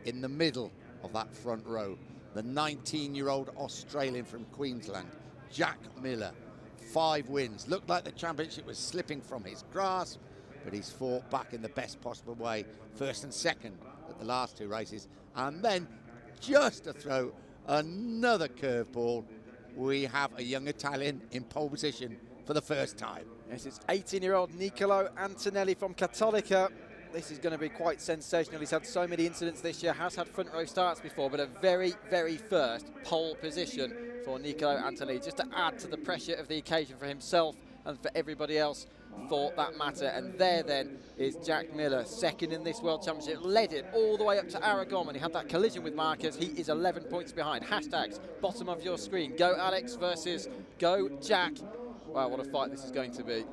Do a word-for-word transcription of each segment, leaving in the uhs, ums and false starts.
in the middle of that front row, the nineteen-year-old Australian from Queensland, Jack Miller. Five wins. Looked like the championship was slipping from his grasp, but he's fought back in the best possible way, first and second at the last two races. And then, just to throw another curveball, we have a young Italian in pole position for the first time. Yes, it's eighteen-year-old Nicolo Antonelli from Cattolica. This is going to be quite sensational. He's had so many incidents this year, has had front row starts before, but a very, very first pole position for Nicolo Antonelli, just to add to the pressure of the occasion for himself and for everybody else for that matter. And there then is Jack Miller, second in this World Championship, led it all the way up to Aragon when he had that collision with Marquez. He is eleven points behind. Hashtags, bottom of your screen. Go Alex versus Go Jack. Wow, what a fight this is going to be.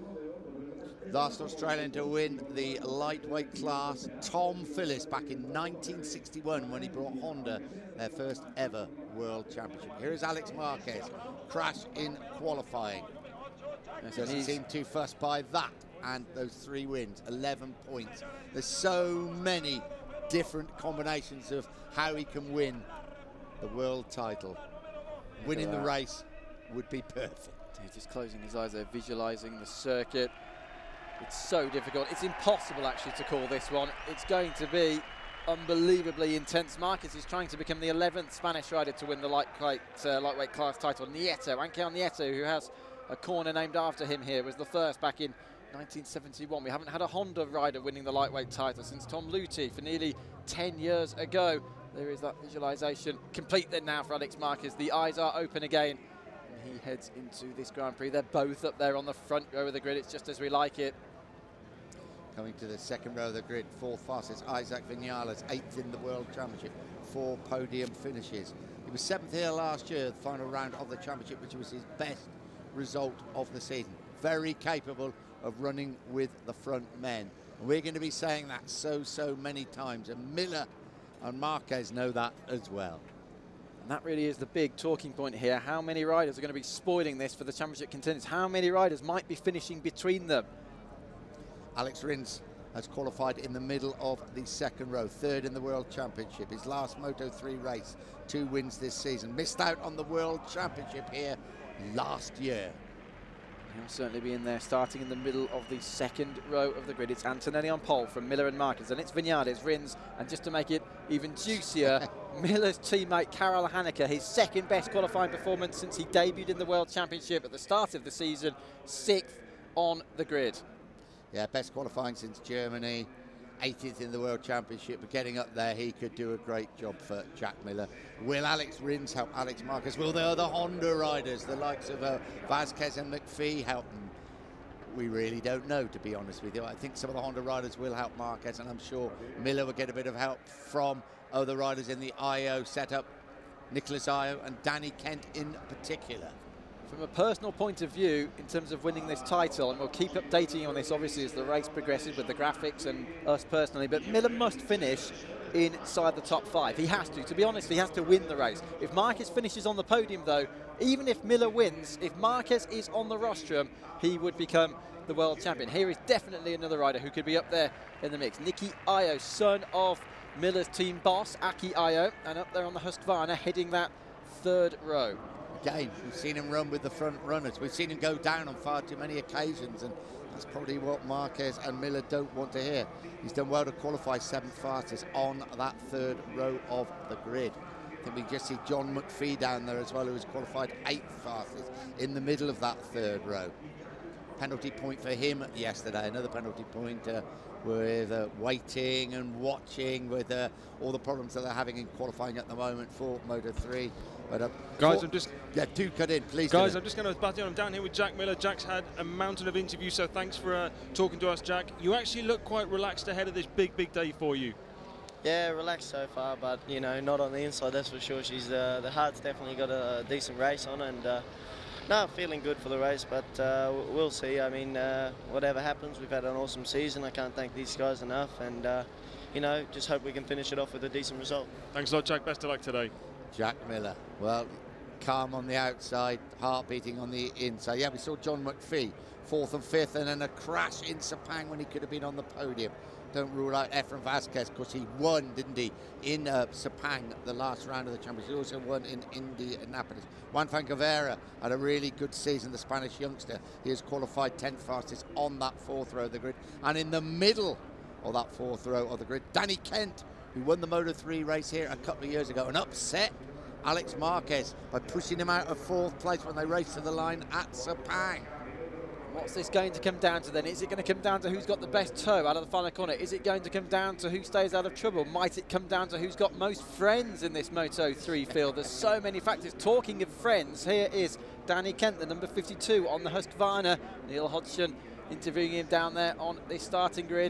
Last Australian to win the lightweight class, Tom Phillips, back in nineteen sixty-one when he brought Honda their first ever World Championship. Here is Alex Marquez, crash in qualifying. Yes, doesn't seem too fussed by that and those three wins, eleven points. There's so many different combinations of how he can win the world title. Winning the race would be perfect. He's just closing his eyes there, visualizing the circuit. It's so difficult. It's impossible actually to call this one. It's going to be unbelievably intense. Marquez is trying to become the eleventh Spanish rider to win the lightweight, uh, lightweight class title. Nieto, Angel Nieto, who has a corner named after him here, was the first back in nineteen seventy-one. We haven't had a Honda rider winning the lightweight title since Tom Luthi for nearly ten years ago. There is that visualization complete then now for Alex Marquez. The eyes are open again, and he heads into this Grand Prix. They're both up there on the front row of the grid. It's just as we like it. Coming to the second row of the grid, fourth fastest, Isaac Vinales, eighth in the World Championship, four podium finishes. He was seventh here last year, the final round of the championship, which was his best result of the season. Very capable of running with the front men. And we're going to be saying that so, so many times. And Miller and Marquez know that as well. And that really is the big talking point here. How many riders are going to be spoiling this for the championship contenders? How many riders might be finishing between them? Alex Rins has qualified in the middle of the second row, third in the World Championship. His last Moto three race, two wins this season. Missed out on the World Championship here last year. He'll certainly be in there, starting in the middle of the second row of the grid. It's Antonelli on pole from Miller and Marquez, and it's Vinales, Rins, and just to make it even juicier, Miller's teammate Karel Hanneke, his second best qualifying performance since he debuted in the World Championship at the start of the season, sixth on the grid. Yeah, best qualifying since Germany, eightieth in the World Championship, but getting up there, he could do a great job for Jack Miller. Will Alex Rins help Alex Marquez? Will the other Honda riders, the likes of uh, Vasquez and McPhee, help them? We really don't know, to be honest with you. I think some of the Honda riders will help Marquez, and I'm sure Miller will get a bit of help from other riders in the I O setup, Nicholas Io and Danny Kent in particular. From a personal point of view, in terms of winning this title, and we'll keep updating you on this obviously as the race progresses with the graphics and us personally, but Miller must finish inside the top five. He has to. To be honest, he has to win the race. If Marquez finishes on the podium, though, even if Miller wins, if Marquez is on the rostrum, he would become the world champion. Here is definitely another rider who could be up there in the mix. Nicky Io, son of Miller's team boss, Aki Io, and up there on the Husqvarna, heading that third row. Again, we've seen him run with the front runners. We've seen him go down on far too many occasions, and that's probably what Marquez and Miller don't want to hear. He's done well to qualify seventh fastest on that third row of the grid. I think we just see John McPhee down there as well, who was qualified eighth fastest in the middle of that third row. Penalty point for him yesterday, another penalty point uh, with uh, waiting and watching with uh, all the problems that they're having in qualifying at the moment for Moto three. But, uh, guys, for, I'm just yeah, do cut in, please. Guys, I'm just going to butt in. I'm down here with Jack Miller. Jack's had a mountain of interviews, so thanks for uh, talking to us, Jack. You actually look quite relaxed ahead of this big, big day for you. Yeah, relaxed so far, but you know, not on the inside. That's for sure. She's uh, the heart's definitely got a decent race on, and uh, no, feeling good for the race. But uh, we'll see. I mean, uh, whatever happens, we've had an awesome season. I can't thank these guys enough, and uh, you know, just hope we can finish it off with a decent result. Thanks a lot, Jack. Best of luck today. Jack Miller, well, calm on the outside, heart beating on the inside. Yeah, we saw John McPhee, fourth and fifth, and then a crash in Sepang when he could have been on the podium. don't rule out Efren Vasquez, because he won, didn't he, in uh, Sepang, the last round of the championship. He also won in Indianapolis. Juan Fangavera had a really good season, the Spanish youngster. He has qualified tenth fastest on that fourth row of the grid. And in the middle of that fourth row of the grid, Danny Kent, who won the Moto three race here a couple of years ago and upset Alex Marquez by pushing him out of fourth place when they raced to the line at Sepang. What's this going to come down to then? Is it going to come down to who's got the best toe out of the final corner? Is it going to come down to who stays out of trouble? Might it come down to who's got most friends in this Moto three field? There's so many factors. Talking of friends, here is Danny Kent, the number fifty-two on the Husqvarna. Neil Hodgson interviewing him down there on the starting grid.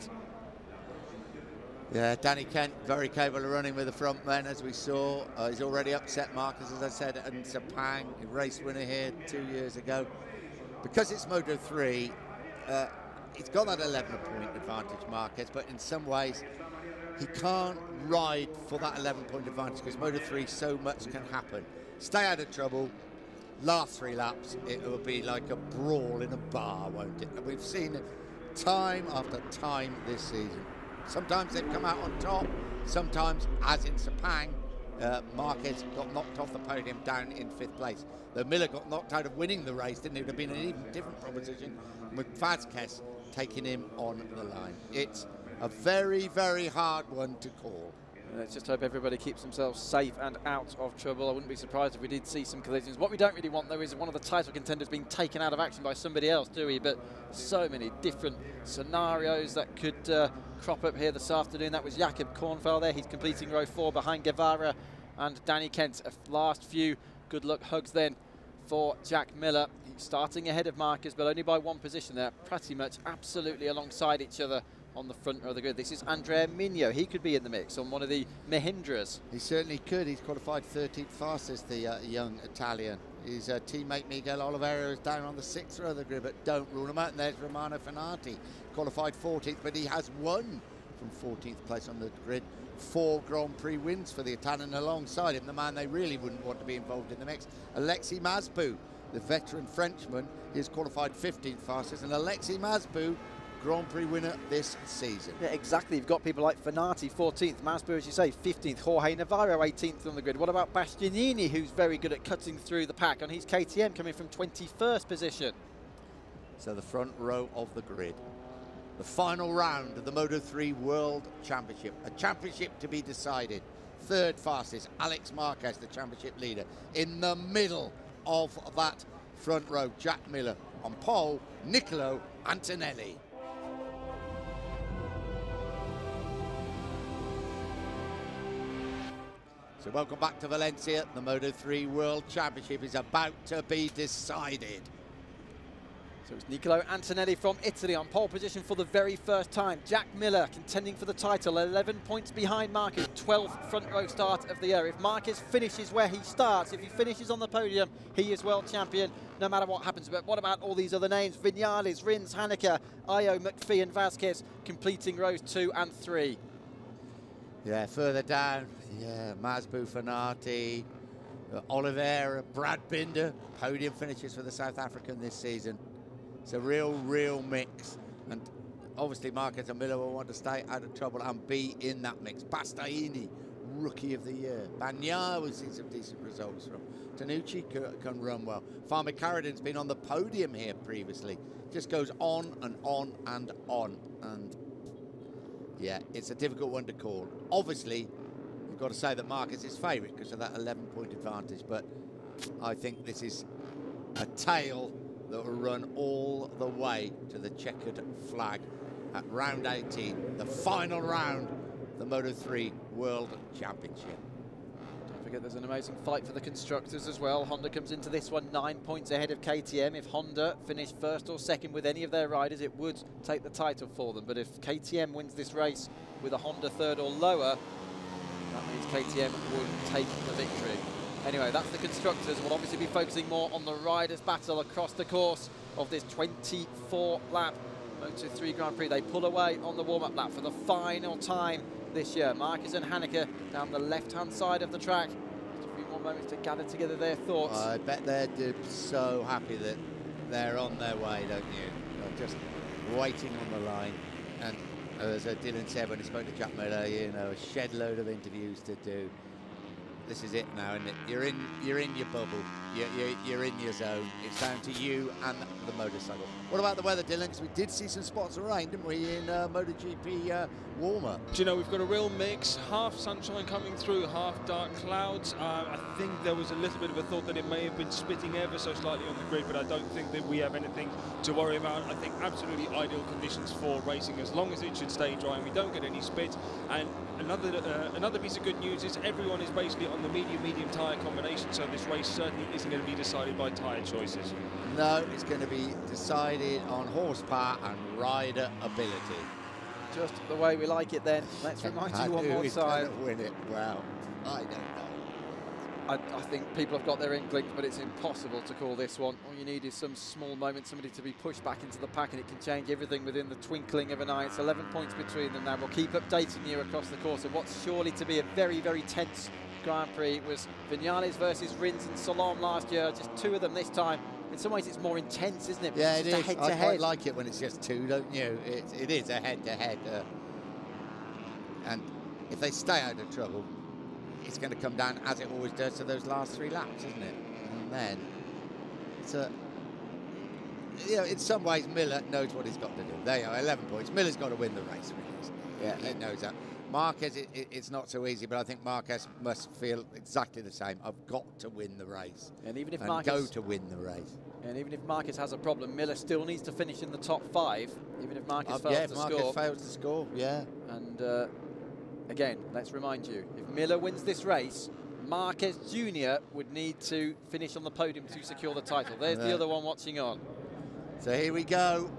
Yeah, Danny Kent, very capable of running with the front men, as we saw. Uh, he's already upset Marquez, as I said, and Sepang, race winner here two years ago. Because it's Moto three, uh, he's got that eleven point advantage, Marquez, but in some ways he can't ride for that eleven point advantage because Moto three, so much can happen. Stay out of trouble, last three laps, it will be like a brawl in a bar, won't it? And we've seen it time after time this season. Sometimes they've come out on top, sometimes, as in Sepang, uh, Marquez got knocked off the podium down in fifth place. Though Miller got knocked out of winning the race, didn't it? It would have been an even different proposition with Vasquez taking him on the line. It's a very, very hard one to call. Let's just hope everybody keeps themselves safe and out of trouble. I wouldn't be surprised if we did see some collisions. What we don't really want, though, is one of the title contenders being taken out of action by somebody else, do we? But so many different scenarios that could uh, crop up here this afternoon. That was Jakob Kornfeld there. He's completing row four behind Guevara and Danny Kent. A last few good luck hugs then for Jack Miller. He's starting ahead of Marquez, but only by one position there, pretty much absolutely alongside each other on the front row of the grid. This is Andrea Migno. He could be in the mix on one of the Mahindras. He certainly could. He's qualified thirteenth fastest, the uh, young Italian. His uh, teammate Miguel Oliveira is down on the sixth row of the grid, but don't rule him out. And there's Romano Fenati, qualified fourteenth, but he has won from fourteenth place on the grid. Four Grand Prix wins for the Italian. Alongside him, the man they really wouldn't want to be involved in the mix, Alexis Masbou, the veteran Frenchman. He is qualified fifteenth fastest, and Alexis Masbou, Grand Prix winner this season. Yeah, exactly. You've got people like Fenati, fourteenth, Masbou, as you say, fifteenth, Jorge Navarro, eighteenth on the grid. What about Bastianini, who's very good at cutting through the pack, and he's K T M coming from twenty-first position. So the front row of the grid. The final round of the Moto three World Championship. A championship to be decided. Third fastest, Alex Marquez, the championship leader. In the middle of that front row, Jack Miller. On pole, Nicolo Antonelli. So welcome back to Valencia. The Moto three World Championship is about to be decided. So it's Nicolo Antonelli from Italy on pole position for the very first time. Jack Miller contending for the title, eleven points behind Marquez, twelfth front row start of the year. If Marquez finishes where he starts, if he finishes on the podium, he is world champion no matter what happens. But what about all these other names? Vinales, Rins, Haneke, Ayo, McPhee and Vasquez completing rows two and three. Yeah, further down, yeah, Masbou, Fenati, uh, Oliveira, Brad Binder, podium finishes for the South African this season. It's a real, real mix. And obviously Marquez and Miller will want to stay out of trouble and be in that mix. Bastianini, Rookie of the Year. Bagnaia, we've seen some decent results from. Tanucci can, can run well. Farmer Carradin's been on the podium here previously. Just goes on and on and on. And yeah, it's a difficult one to call. Obviously, you've got to say that Marquez is favourite because of that eleven point advantage. But I think this is a tale that will run all the way to the checkered flag at round eighteen, the final round of the Moto three World Championship. Don't forget there's an amazing fight for the constructors as well. Honda comes into this one nine points ahead of K T M. If Honda finished first or second with any of their riders, it would take the title for them. But if K T M wins this race with a Honda third or lower, that means K T M would take the victory. Anyway, that's the constructors. We'll obviously be focusing more on the riders' battle across the course of this twenty-four lap Moto three Grand Prix. They pull away on the warm-up lap for the final time this year. Marquez and Haneke down the left-hand side of the track. Just a few more moments to gather together their thoughts. I bet they're so happy that they're on their way, don't you? They're just waiting on the line. And As uh, Dylan said when he spoke to Jack Miller, you know, a shed load of interviews to do. This is it now, and you're in you're in your bubble, you're, you're, you're in your zone. It's down to you and the motorcycle. What about the weather, Dylan? Because we did see some spots of rain, didn't we, in uh, MotoGP uh, warm-up? Do you know, we've got a real mix, half sunshine coming through, half dark clouds. Uh, I think there was a little bit of a thought that it may have been spitting ever so slightly on the grid, but I don't think that we have anything to worry about. I think absolutely ideal conditions for racing, as long as it should stay dry and we don't get any spit. And another uh, another piece of good news is everyone is basically on the medium-medium tyre combination, so this race certainly isn't going to be decided by tyre choices. No, it's going to be decided on horsepower and rider ability. Just the way we like it then. Let's remind you one more time. Who is going to win it? Well, I don't know. I, I think people have got their inklings, but it's impossible to call this one. All you need is some small moment, somebody to be pushed back into the pack, and it can change everything within the twinkling of an eye. It's eleven points between them now. We'll keep updating you across the course of what's surely to be a very, very tense Grand Prix. It was Vinales versus Rins and Salom last year, just two of them this time. In some ways, it's more intense, isn't it? Yeah, it is. Head I to quite head. like it when it's just two, don't you? It, it is a head-to-head. -head, uh, and if they stay out of trouble, it's going to come down, as it always does, to those last three laps, isn't it? And then, it's a, you know, in some ways, Miller knows what he's got to do. There you are, eleven points. Miller's got to win the race, really, isn't he? Yeah, he knows that. Marquez, it, it, it's not so easy, but I think Marquez must feel exactly the same. I've got to win the race. And even if and Marquez, go to win the race. And even if Marquez has a problem, Miller still needs to finish in the top five, even if Marquez Uh, fails yeah, to if Marquez score. fails to score, yeah. And uh, again, let's remind you, if Miller wins this race, Marquez Junior would need to finish on the podium to secure the title. There's Yeah. the other one watching on. So here we go.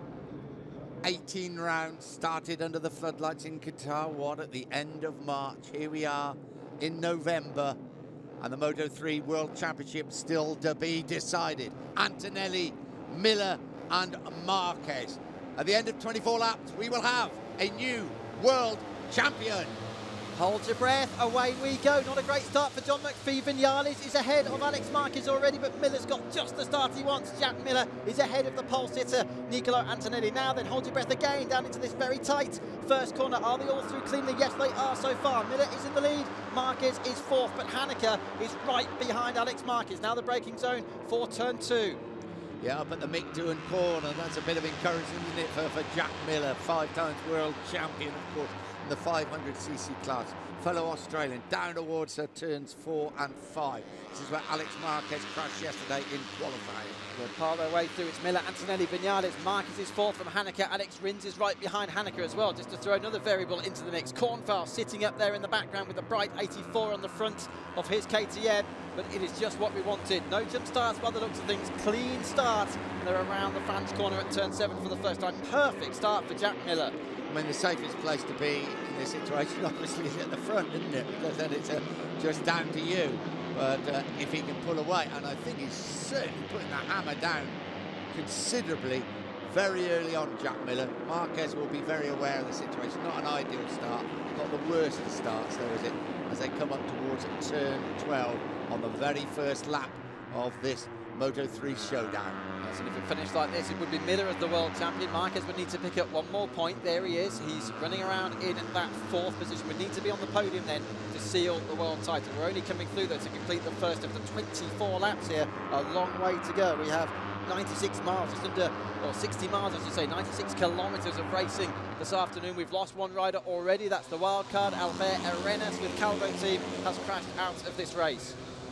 eighteen rounds started under the floodlights in Qatar, what, at the end of March. Here we are in November, and the Moto three World Championship still to be decided. Antonelli, Miller and Marquez. At the end of twenty-four laps, we will have a new world champion. Hold your breath, away we go. Not a great start for John McPhee. Vinales is ahead of Alex Marquez already, but Miller's got just the start he wants. Jack Miller is ahead of the pole sitter, Nicolo Antonelli. Now then, hold your breath again, down into this very tight first corner. Are they all through cleanly? Yes, they are so far. Miller is in the lead, Marquez is fourth, but Hanneke is right behind Alex Marquez. Now the braking zone for turn two. Yeah, up at the Mick Doohan corner, that's a bit of encouragement, isn't it, for, for Jack Miller, five times world champion, of course, in the five hundred c c class. Fellow Australian, down towards her turns four and five. This is where Alex Marquez crashed yesterday in qualifying. We're part of their way through. It's Miller, Antonelli, Vinales. Marquez is fourth from Hanneke. Alex Rins is right behind Hanneke as well, just to throw another variable into the mix. Cornfeld sitting up there in the background with the bright eighty-four on the front of his K T M. But it is just what we wanted. No jump starts by the looks of things. Clean start. And they're around the fans' corner at turn seven for the first time. Perfect start for Jack Miller. I mean, the safest place to be in this situation, obviously, is at the front, isn't it? Because then it's uh, just down to you. But uh, if he can pull away, and I think he's certainly putting the hammer down considerably very early on, Jack Miller. Marquez will be very aware of the situation. Not an ideal start, not the worst of starts, though, is it? As they come up towards turn twelve on the very first lap of this Moto three showdown. Yes, and if it finished like this, it would be Miller as the world champion. Marquez would need to pick up one more point. There he is. He's running around in that fourth position. Would need to be on the podium then to seal the world title. We're only coming through, though, to complete the first of the twenty-four laps here. A long way to go. We have ninety-six miles, just under, or sixty miles, I should say, ninety-six kilometres of racing this afternoon. We've lost one rider already. That's the wild card. Albert Arenas with Calvo team has crashed out of this race.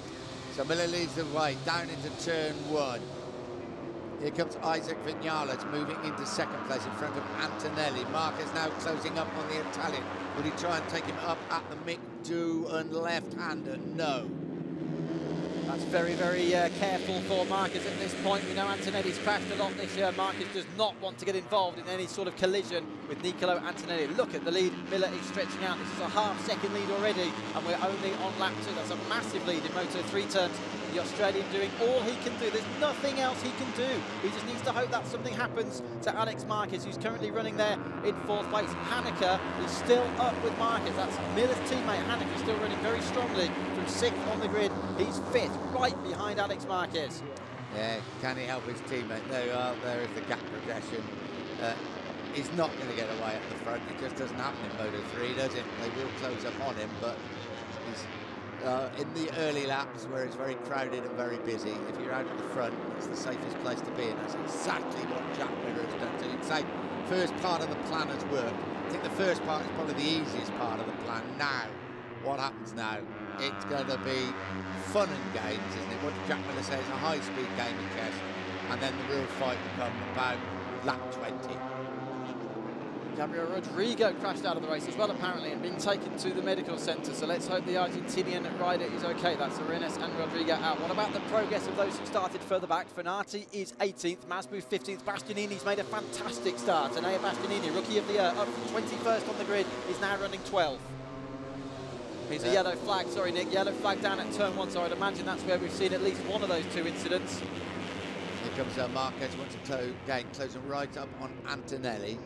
So Miller leads the way down into turn one. Here comes Isaac Vinales moving into second place in front of Antonelli. Marquez now closing up on the Italian. Will he try and take him up at the Mick Doohan left-hander? No. That's very, very uh, careful for Marquez at this point. We know Antonelli's crashed a lot this year. Marquez does not want to get involved in any sort of collision with Nicolo Antonelli. Look at the lead. Miller is stretching out. This is a half-second lead already, and we're only on lap two. That's a massive lead in Moto three terms. The Australian doing all he can do. There's nothing else he can do. He just needs to hope that something happens to Alex Marquez, who's currently running there in fourth place. Hanneke is still up with Marquez. That's Miller's teammate. Hanneke still running very strongly from sixth on the grid. He's fifth, right behind Alex Marquez. Yeah, can he help his teammate? There you are, there is the gap progression. Uh, he's not going to get away at the front. It just doesn't happen in Moto three, does it? They will close up on him, but he's uh, in the early laps where it's very crowded and very busy. If you're out at the front, it's the safest place to be, and that's exactly what Jack Miller has done. So you'd say first part of the plan has worked. I think the first part is probably the easiest part of the plan. Now, what happens now? It's going to be fun and games, isn't it? What Jack Miller says, a high-speed game of chess, and then the real fight will come about lap twenty. Gabriel Rodrigo crashed out of the race as well, apparently, and been taken to the medical centre. So let's hope the Argentinian rider is okay. That's Arenas and Rodrigo out. What about the progress of those who started further back? Fenati is eighteenth, Masbu fifteenth. Bastianini's made a fantastic start. Enea Bastianini, rookie of the year, up from twenty-first on the grid, is now running twelfth. Here's a yellow flag, sorry Nick, yellow flag down at turn one, so I'd imagine that's where we've seen at least one of those two incidents. Here comes uh, Marquez, wants to close, again, closing right up on Antonelli.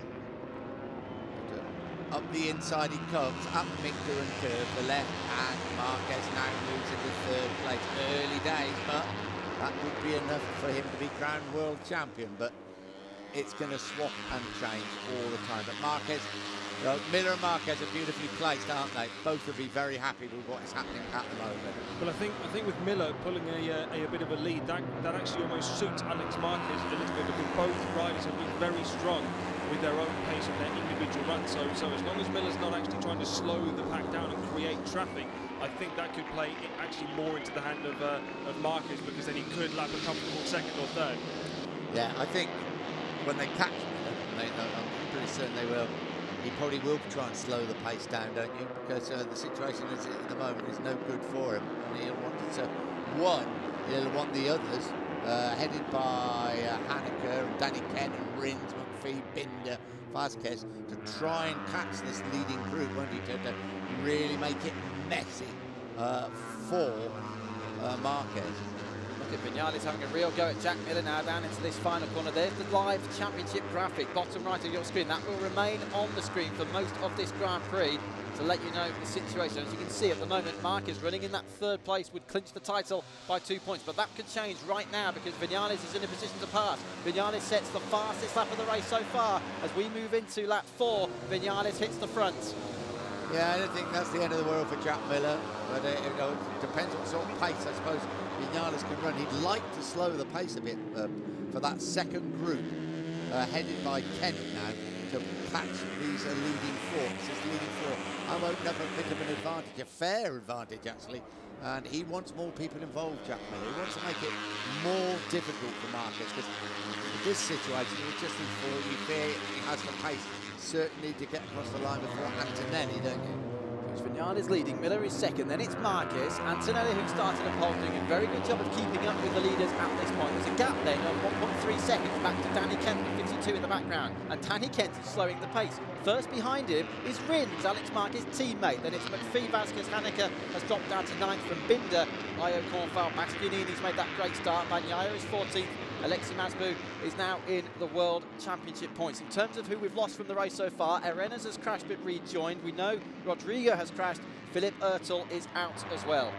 Up the inside he comes, up McDoran curve, the left, and Marquez now moves into third place. Early days, but that would be enough for him to be crowned world champion, but it's going to swap and change all the time. But Marquez, you know, Miller and Marquez are beautifully placed, aren't they? Both will be very happy with what is happening at the moment. Well, I think I think with Miller pulling a, a, a bit of a lead, that, that actually almost suits Alex Marquez a little bit, because both riders have been very strong with their own pace and their individual runs. So, so as long as Miller's not actually trying to slow the pack down and create traffic, I think that could play it actually more into the hand of, uh, of Marquez, because then he could lap a comfortable second or third. Yeah, I think when they catch Miller, they, I'm pretty certain they will, he probably will try and slow the pace down, don't you? Because uh, the situation is, at the moment is no good for him, and he'll want to, one, he'll want the others, uh, headed by uh, Hanneke and Danny Kent and Rins, McPhee, Binder, Vasquez, to try and catch this leading group, won't he, to, to really make it messy uh, for uh, Marquez. Look at Vinales having a real go at Jack Miller now down into this final corner. There's the live championship graphic, bottom right of your screen. That will remain on the screen for most of this Grand Prix to let you know the situation. As you can see at the moment, Marquez running in that third place would clinch the title by two points, but that could change right now because Vinales is in a position to pass. Vinales sets the fastest lap of the race so far. As we move into lap four, Vinales hits the front. Yeah, I don't think that's the end of the world for Jack Miller, but uh, you know, it depends what sort of pace, I suppose, Vinales can run. He'd like to slow the pace a bit uh, for that second group, uh, headed by Kent now, to catch these uh, leading four. This is leading four. I'm opening up a bit of an advantage, a fair advantage actually, and he wants more people involved, Jack Miller. He wants to make it more difficult for Marquez, because in this situation, you just need for you fear he has the pace certainly to get across the line before Antonelli, don't you? It's Vinales leading, Miller is second, then it's Marquez. Antonelli, who started at pole, doing a very good job of keeping up with the leaders at this point. There's a gap then of one point three seconds back to Danny Kent with fifty-two in the background, and Danny Kent is slowing the pace. First behind him is Rins, Alex Marquez's teammate. Then it's McPhee, Vasquez, Hanneke has dropped down to ninth from Binder. Io Cornfeld, Bastianini's made that great start. Bagnaia is fourteenth. Alexi Masbu is now in the World Championship points. In terms of who we've lost from the race so far, Arenas has crashed but rejoined. We know Rodrigo has crashed. Philip Ertel is out as well.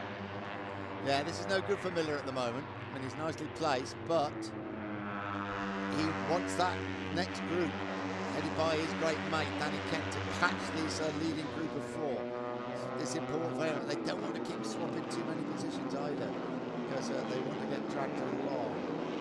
Yeah, this is no good for Miller at the moment. I mean, he's nicely placed, but he wants that next group, headed by his great mate, Danny Kent, to catch this uh, leading group of four. It's important for him. They don't want to keep swapping too many positions either, because uh, they want to get dragged along.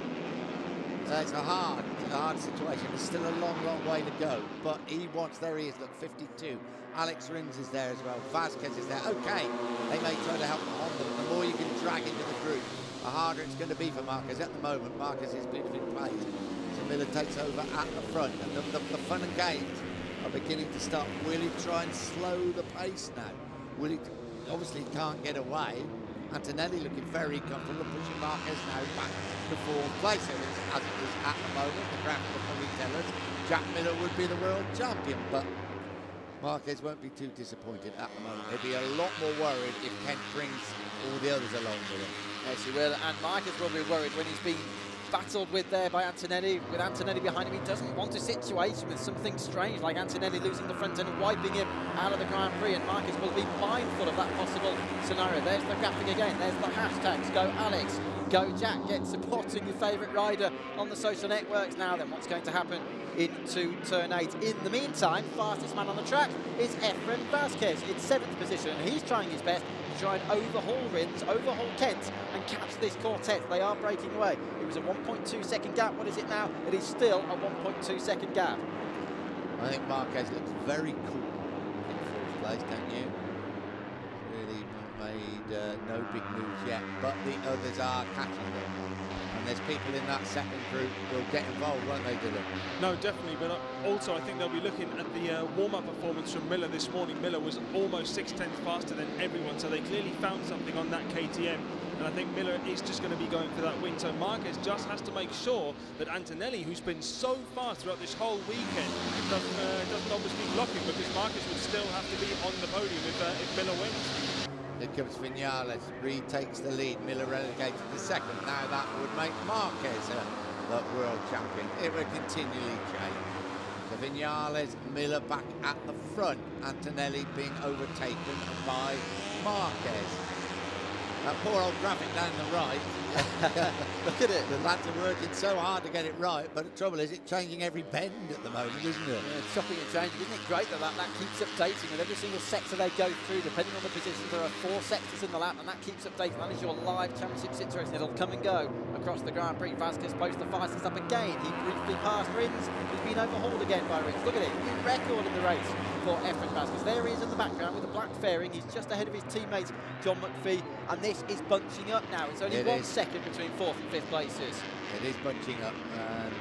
So it's a hard, a hard situation. There's still a long, long way to go, but he wants, there he is, look, fifty-two. Alex Rins is there as well. Vasquez is there. Okay, they may try to help on them. The more you can drag into the group, the harder it's going to be for Marquez. At the moment, Marquez is beautifully placed. So Miller takes over at the front. And the, the, the fun and games are beginning to start. Will he try and slow the pace now? Will he? Obviously, he can't get away. Antonelli looking very comfortable, pushing Marquez now back to fourth place. So it's, as it is at the moment, the graphic will probably tell us Jack Miller would be the world champion, but Marquez won't be too disappointed at the moment. He'll be a lot more worried if Kent brings all the others along with him. Yes, he will, and Marquez will be worried when he's been battled with there by Antonelli. With Antonelli behind him, he doesn't want a situation with something strange like Antonelli losing the front end and wiping him out of the Grand Prix, and Marquez will be mindful of that possible scenario. There's the graphic again, there's the hashtags. Go Alex, go Jack, get supporting your favourite rider on the social networks. Now then, what's going to happen into turn eight. In the meantime, fastest man on the track is Efren Vasquez in seventh position, and he's trying his best to try and overhaul Rins, overhaul Kent, and catch this quartet. They are breaking away. It was a one point two second gap. What is it now? It is still a one point two second gap. I think Marquez looks very cool in fourth place, don't you? Really made uh, no big moves yet, but the others are catching them. And there's people in that second group who will get involved, won't they, Dylan? No, definitely, but also I think they'll be looking at the uh, warm-up performance from Miller this morning. Miller was almost six tenths faster than everyone, so they clearly found something on that K T M. And I think Miller is just going to be going for that win. So Marquez just has to make sure that Antonelli, who's been so fast throughout this whole weekend, doesn't, uh, doesn't obviously block him, because Marquez would still have to be on the podium if, uh, if Miller wins. Here comes Vinales, retakes the lead, Miller relegated to second. Now that would make Marquez uh, the world champion. It would continually change. So Vinales, Miller back at the front, Antonelli being overtaken by Marquez. That poor old graphic down the right. Look at it. The lads are working so hard to get it right, but the trouble is it's changing every bend at the moment, isn't it? Yeah, chopping and changing. Isn't it great that, that that keeps updating with every single sector they go through, depending on the positions? There are four sectors in the lap, and that keeps updating. That is your live championship situation. It'll come and go across the Grand Prix. Vasquez posts the fastest up again. He briefly passed Rins. He's been overhauled again by Rins. Look at it. New record in the race for Efren Vasquez. There he is in the background with the black fairing. He's just ahead of his teammate John McPhee, and this is bunching up now. It's only It one is. second between fourth and fifth places. It is bunching up, and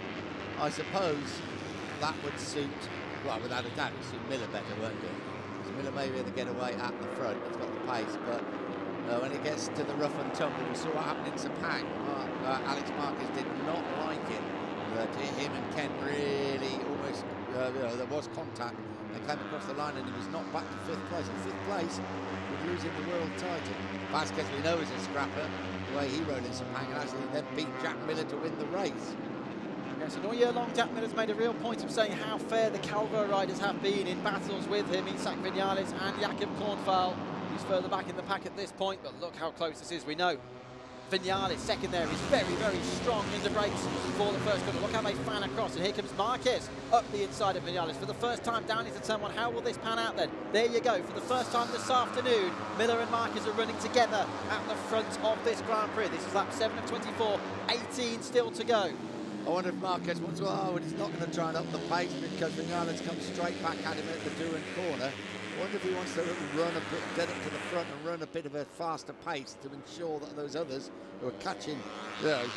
I suppose that would suit, well, without a doubt, it would suit Miller better, won't it? Because Miller may be able to get away at the front. He's got the pace, but uh, when it gets to the rough and tumble, we saw what happened in Sepang. Uh, uh, Alex Marquez did not like it. But him and Kent really almost, uh, you know, there was contact. They came across the line, and he was knocked back to fifth place. And fifth place would lose him the world title. Vasquez, we know, is a scrapper. The way he rode in Sepang, and actually then beat Jack Miller to win the race. Yes, and all year long, Jack Miller's made a real point of saying how fair the Calvo riders have been in battles with him, Isak Vinales and Jakob Kornfall, who's further back in the pack at this point. But look how close this is. We know Vinales, second there, is very, very strong in the brakes for the first corner. Look how they fan across, and here comes Marquez up the inside of Vinales for the first time down into turn one. How will this pan out then? There you go. For the first time this afternoon, Miller and Marquez are running together at the front of this Grand Prix. This is lap seven of twenty-four, eighteen still to go. I wonder if Marquez wants to, oh, and he's not going to try and up the pace because Vinales comes straight back at him at the Doohan corner. I wonder if he wants to run a bit, get up to the front and run a bit of a faster pace to ensure that those others who are catching, you know,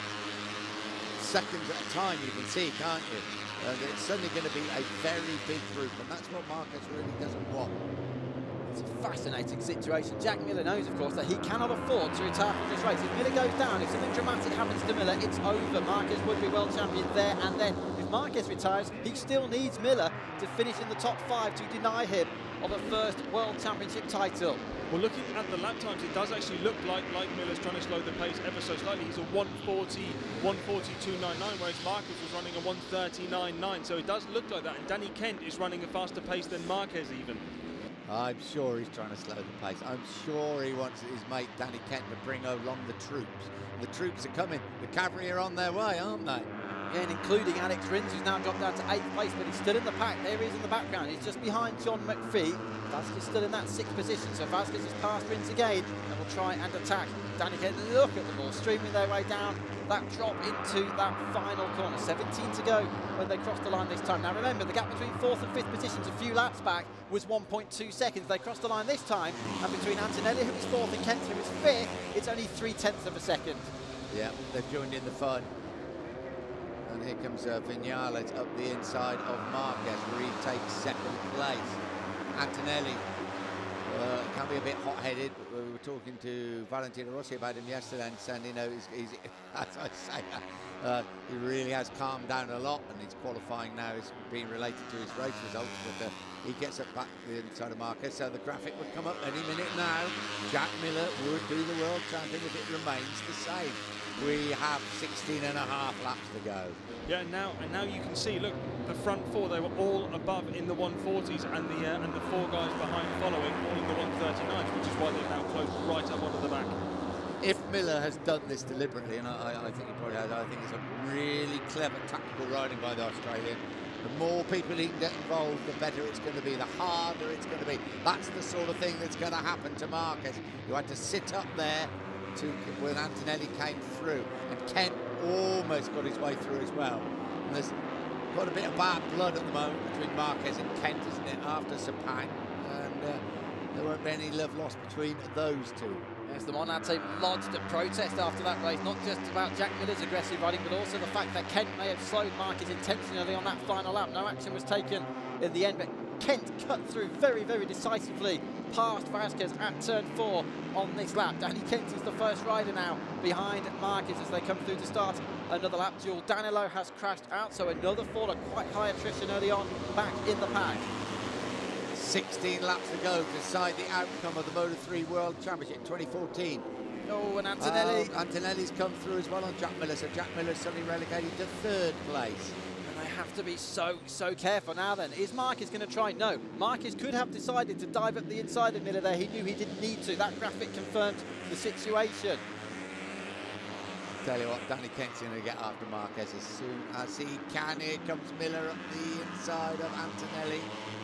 seconds at a time, you can see, can't you? And it's suddenly going to be a very big group, and that's what Marquez really doesn't want. It's a fascinating situation. Jack Miller knows, of course, that he cannot afford to retire from this race. If Miller goes down, if something dramatic happens to Miller, it's over. Marquez would be world champion there and then. If Marquez retires, he still needs Miller to finish in the top five to deny him of a first world championship title. Well, looking at the lap times, it does actually look like, like Miller's trying to slow the pace ever so slightly. He's a one forty, one forty-two point nine nine, whereas Marquez was running a one thirty-nine point nine, so it does look like that. And Danny Kent is running a faster pace than Marquez even. I'm sure he's trying to slow the pace. I'm sure he wants his mate Danny Kent to bring along the troops. The troops are coming. The cavalry are on their way, aren't they? Yeah, and including Alex Rins, who's now dropped down to eighth place, but he's still in the pack. There he is in the background. He's just behind John McPhee. Vasquez still in that sixth position, so Vasquez has passed Rins again and will try and attack Danny Kent. Look at them all streaming their way down that drop into that final corner. seventeen to go when they crossed the line this time. Now remember, the gap between fourth and fifth positions a few laps back was one point two seconds. They crossed the line this time, and between Antonelli, who was fourth, and Kent, who was fifth, it's only three tenths of a second. Yeah, they've joined in the fun. And here comes uh, Vinales up the inside of Marquez, where he takes second place. Antonelli uh, can be a bit hot-headed. We were talking to Valentino Rossi about him yesterday and saying, you know, he's, he's, as I say, uh, he really has calmed down a lot, and his qualifying now is being related to his race results, but uh, he gets up back to the inside of Marquez, so the graphic would come up any minute now. Jack Miller would be the world champion if it remains the same. We have sixteen and a half laps to go. Yeah, and now and now you can see, look, the front four, they were all above in the one forties, and the uh, and the four guys behind following all in the one thirty-nines, which is why they've now closed right up onto the back. if Miller has done this deliberately, and I, I think he probably has, I think it's a really clever tactical riding by the Australian. The more people he can get involved, the better it's going to be, the harder it's going to be. That's the sort of thing that's going to happen to Marquez. You had to sit up there to, when Antonelli came through, and Kent almost got his way through as well. And there's got a bit of bad blood at the moment between Marquez and Kent, isn't it, after Sepang, and uh, there won't be any love lost between those two. Yes, the Monad team lodged a protest after that race, not just about Jack Miller's aggressive riding, but also the fact that Kent may have slowed Marquez intentionally on that final lap. No action was taken in the end, but Kent cut through very, very decisively past Vasquez at turn four on this lap. Danny Kent is the first rider now behind Marquez as they come through to start another lap duel. Danilo has crashed out, so another fall, a quite high attrition early on, back in the pack. sixteen laps to go to decide the outcome of the Moto three World Championship twenty fourteen. Oh, and Antonelli. Uh, Antonelli's come through as well on Jack Miller, so Jack Miller's suddenly relegated to third place. And they have to be so, so careful now then. Is Marquez going to try? No. Marquez could have decided to dive up the inside of Miller there. He knew he didn't need to. That graphic confirmed the situation. Tell you what, Danny Kent's going to get after Marquez as soon as he can. Here comes Miller up the inside of Antonelli.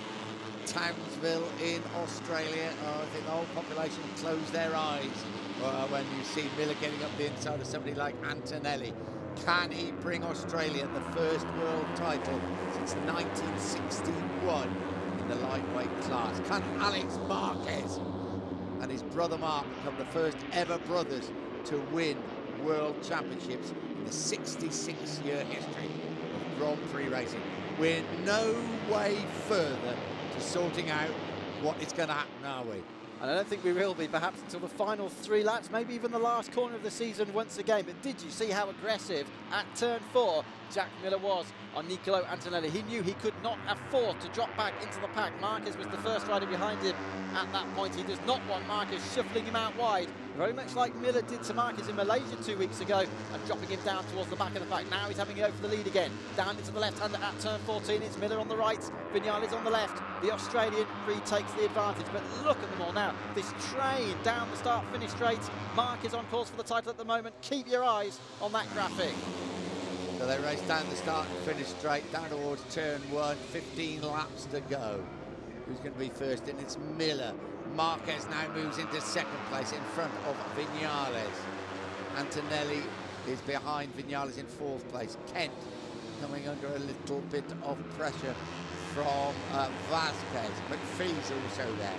Townsville in Australia. Oh, I think the whole population close their eyes uh, when you see Miller getting up the inside of somebody like Antonelli. Can he bring Australia the first world title since nineteen sixty-one in the lightweight class? Can Alex Marquez and his brother Mark become the first ever brothers to win world championships in the sixty-six year history of Grand Prix racing? We're no way further to sorting out what is going to happen, are we? And I don't think we will be, perhaps until the final three laps, maybe even the last corner of the season once again. But did you see how aggressive at turn four Jack Miller was on Nicolo Antonelli? He knew he could not afford to drop back into the pack. Marquez was the first rider behind him at that point. He does not want Marquez shuffling him out wide, very much like Miller did to Marquez in Malaysia two weeks ago, and dropping him down towards the back of the pack. Now he's having to go for the lead again. Down into the left-hander at turn fourteen. It's Miller on the right, Vinales on the left. The Australian retakes the advantage, but look at them all now. This train down the start-finish straight. Marquez on course for the title at the moment. Keep your eyes on that graphic. So they race down the start and finish straight down towards turn one. fifteen laps to go. Who's going to be first in? It's Miller. Marquez now moves into second place in front of Vinales. Antonelli is behind Vinales in fourth place. Kent coming under a little bit of pressure from uh, Vasquez. McPhee's also there.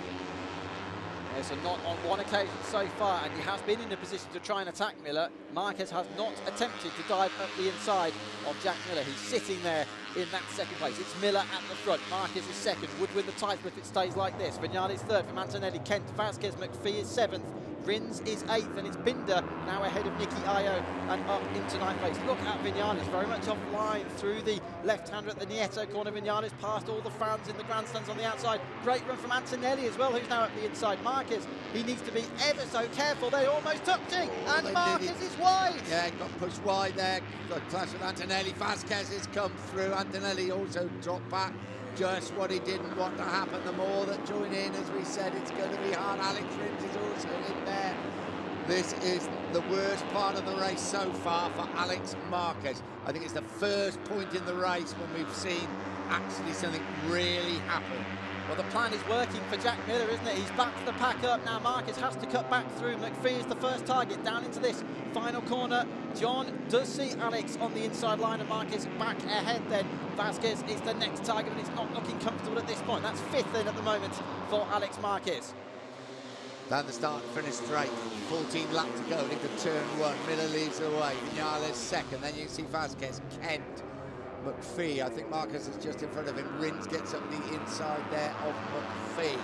Yeah, so not on one occasion so far, and he has been in a position to try and attack Miller. Marquez has not attempted to dive up the inside of Jack Miller. He's sitting there in that second place. It's Miller at the front. Marquez is second. Would win the title if it stays like this. Vinales third from Antonelli. Kent, Vasquez, McPhee is seventh. Rins is eighth, and it's Binder now ahead of Nicky Ayo and up into ninth place. Look at Vinales, very much offline through the left-hander at the Nieto corner. Vinales past all the fans in the grandstands on the outside. Great run from Antonelli as well, who's now at the inside. Marquez, he needs to be ever so careful. They almost touching, and Marquez is wide. Yeah, got pushed wide there. Got clash with Antonelli. Vasquez has come through. Antonelli also dropped back. Just what he didn't want to happen. The more that join in, as we said, it's going to be hard. Alex Rins is also in there. This is the worst part of the race so far for Alex Marquez. I think it's the first point in the race when we've seen actually something really happen. Well, the plan is working for Jack Miller, isn't it? He's backed the pack up. Now Marquez has to cut back through. McPhee is the first target down into this final corner. John does see Alex on the inside line, and Marquez back ahead then. Vasquez is the next target, but it's not looking comfortable at this point. That's fifth in at the moment for Alex Marquez. Down the start and finish straight. fourteen laps to go into turn one. Miller leads away. Vinales second. Then you can see Vasquez, Kent, McPhee. I think Marquez is just in front of him. Rins gets up the inside there of McPhee.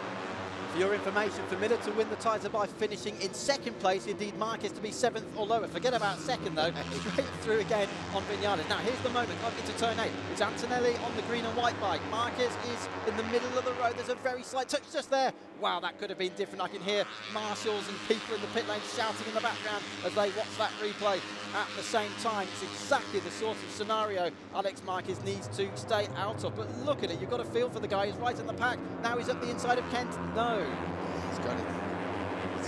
For your information, for Miller to win the title by finishing in second place, indeed Marquez to be seventh or lower. Forget about second though, straight through again on Vinales. Now here's the moment up into turn eight. It's Antonelli on the green and white bike. Marquez is in the middle of the road. There's a very slight touch just there. Wow, that could have been different. I can hear marshals and people in the pit lane shouting in the background as they watch that replay at the same time. It's exactly the sort of scenario Alex Marquez needs to stay out of. But look at it, you've got a feel for the guy who's right in the pack. Now he's up the inside of Kent. No. He's got it. It's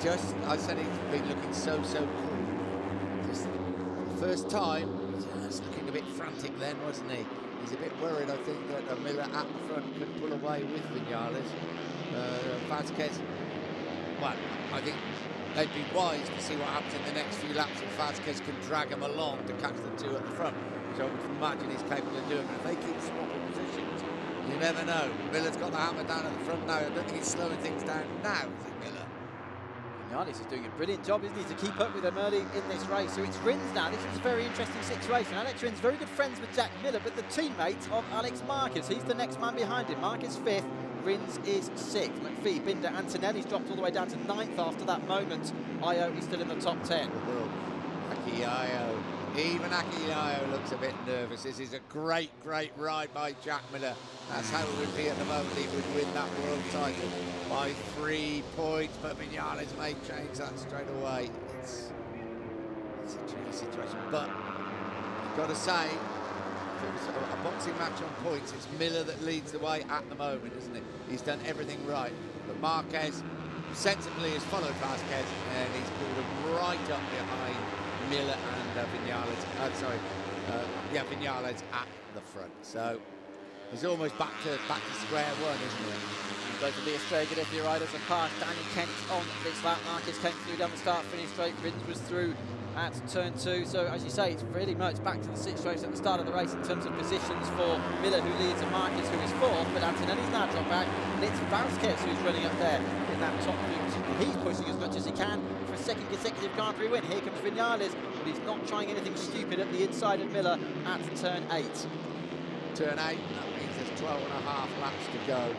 just, I said he's been looking so, so cool. Just the first time, just looking a bit frantic then, wasn't he? He's a bit worried, I think, that uh, Miller at the front could pull away with Vinales. Uh, Vasquez, well, I think they'd be wise to see what happens in the next few laps if Vasquez can drag him along to catch the two at the front, which I would imagine he's capable of doing. But if they keep swapping positions, you never know. Miller's got the hammer down at the front now. I don't think he's slowing things down now, is it, Miller? Vinales is doing a brilliant job, isn't he, to keep up with them early in this race. So it's Rins now. This is a very interesting situation. Alex Rins, very good friends with Jack Miller, but the teammate of Alex Marquez. He's the next man behind him. Marquez fifth, Rins is sixth. McPhee, Binder, Antonelli's dropped all the way down to ninth after that moment. Io is still in the top ten. Aki Io. Even Aki Io looks a bit nervous. This is a great, great ride by Jack Miller. That's how it would be at the moment. He would win that world title by three points, but Vinales may change that straight away. It's, it's a tricky situation, but you've got to say, if it was a, a boxing match on points, it's Miller that leads the way at the moment, isn't it? He's done everything right, but Marquez sensibly has followed Vasquez, and he's pulled him right up behind Miller and uh, Vinales. Uh, sorry, uh, yeah, Vinales at the front. So he's almost back to back to square one, isn't he? Both of the Australia Gadifia riders have passed Danny Kent on this lap. Marquez came through down the start, finish straight. Rins was through at turn two. So as you say, it's really much back to the situation at the start of the race in terms of positions for Miller, who leads, and Marquez, who is fourth. But Antonelli's now dropped back, and it's Vasquez who's running up there in that top group. He's pushing as much as he can for a second consecutive Grand Prix win. Here comes Vinales, but he's not trying anything stupid at the inside of Miller at turn eight. Turn eight, that means there's twelve and a half laps to go.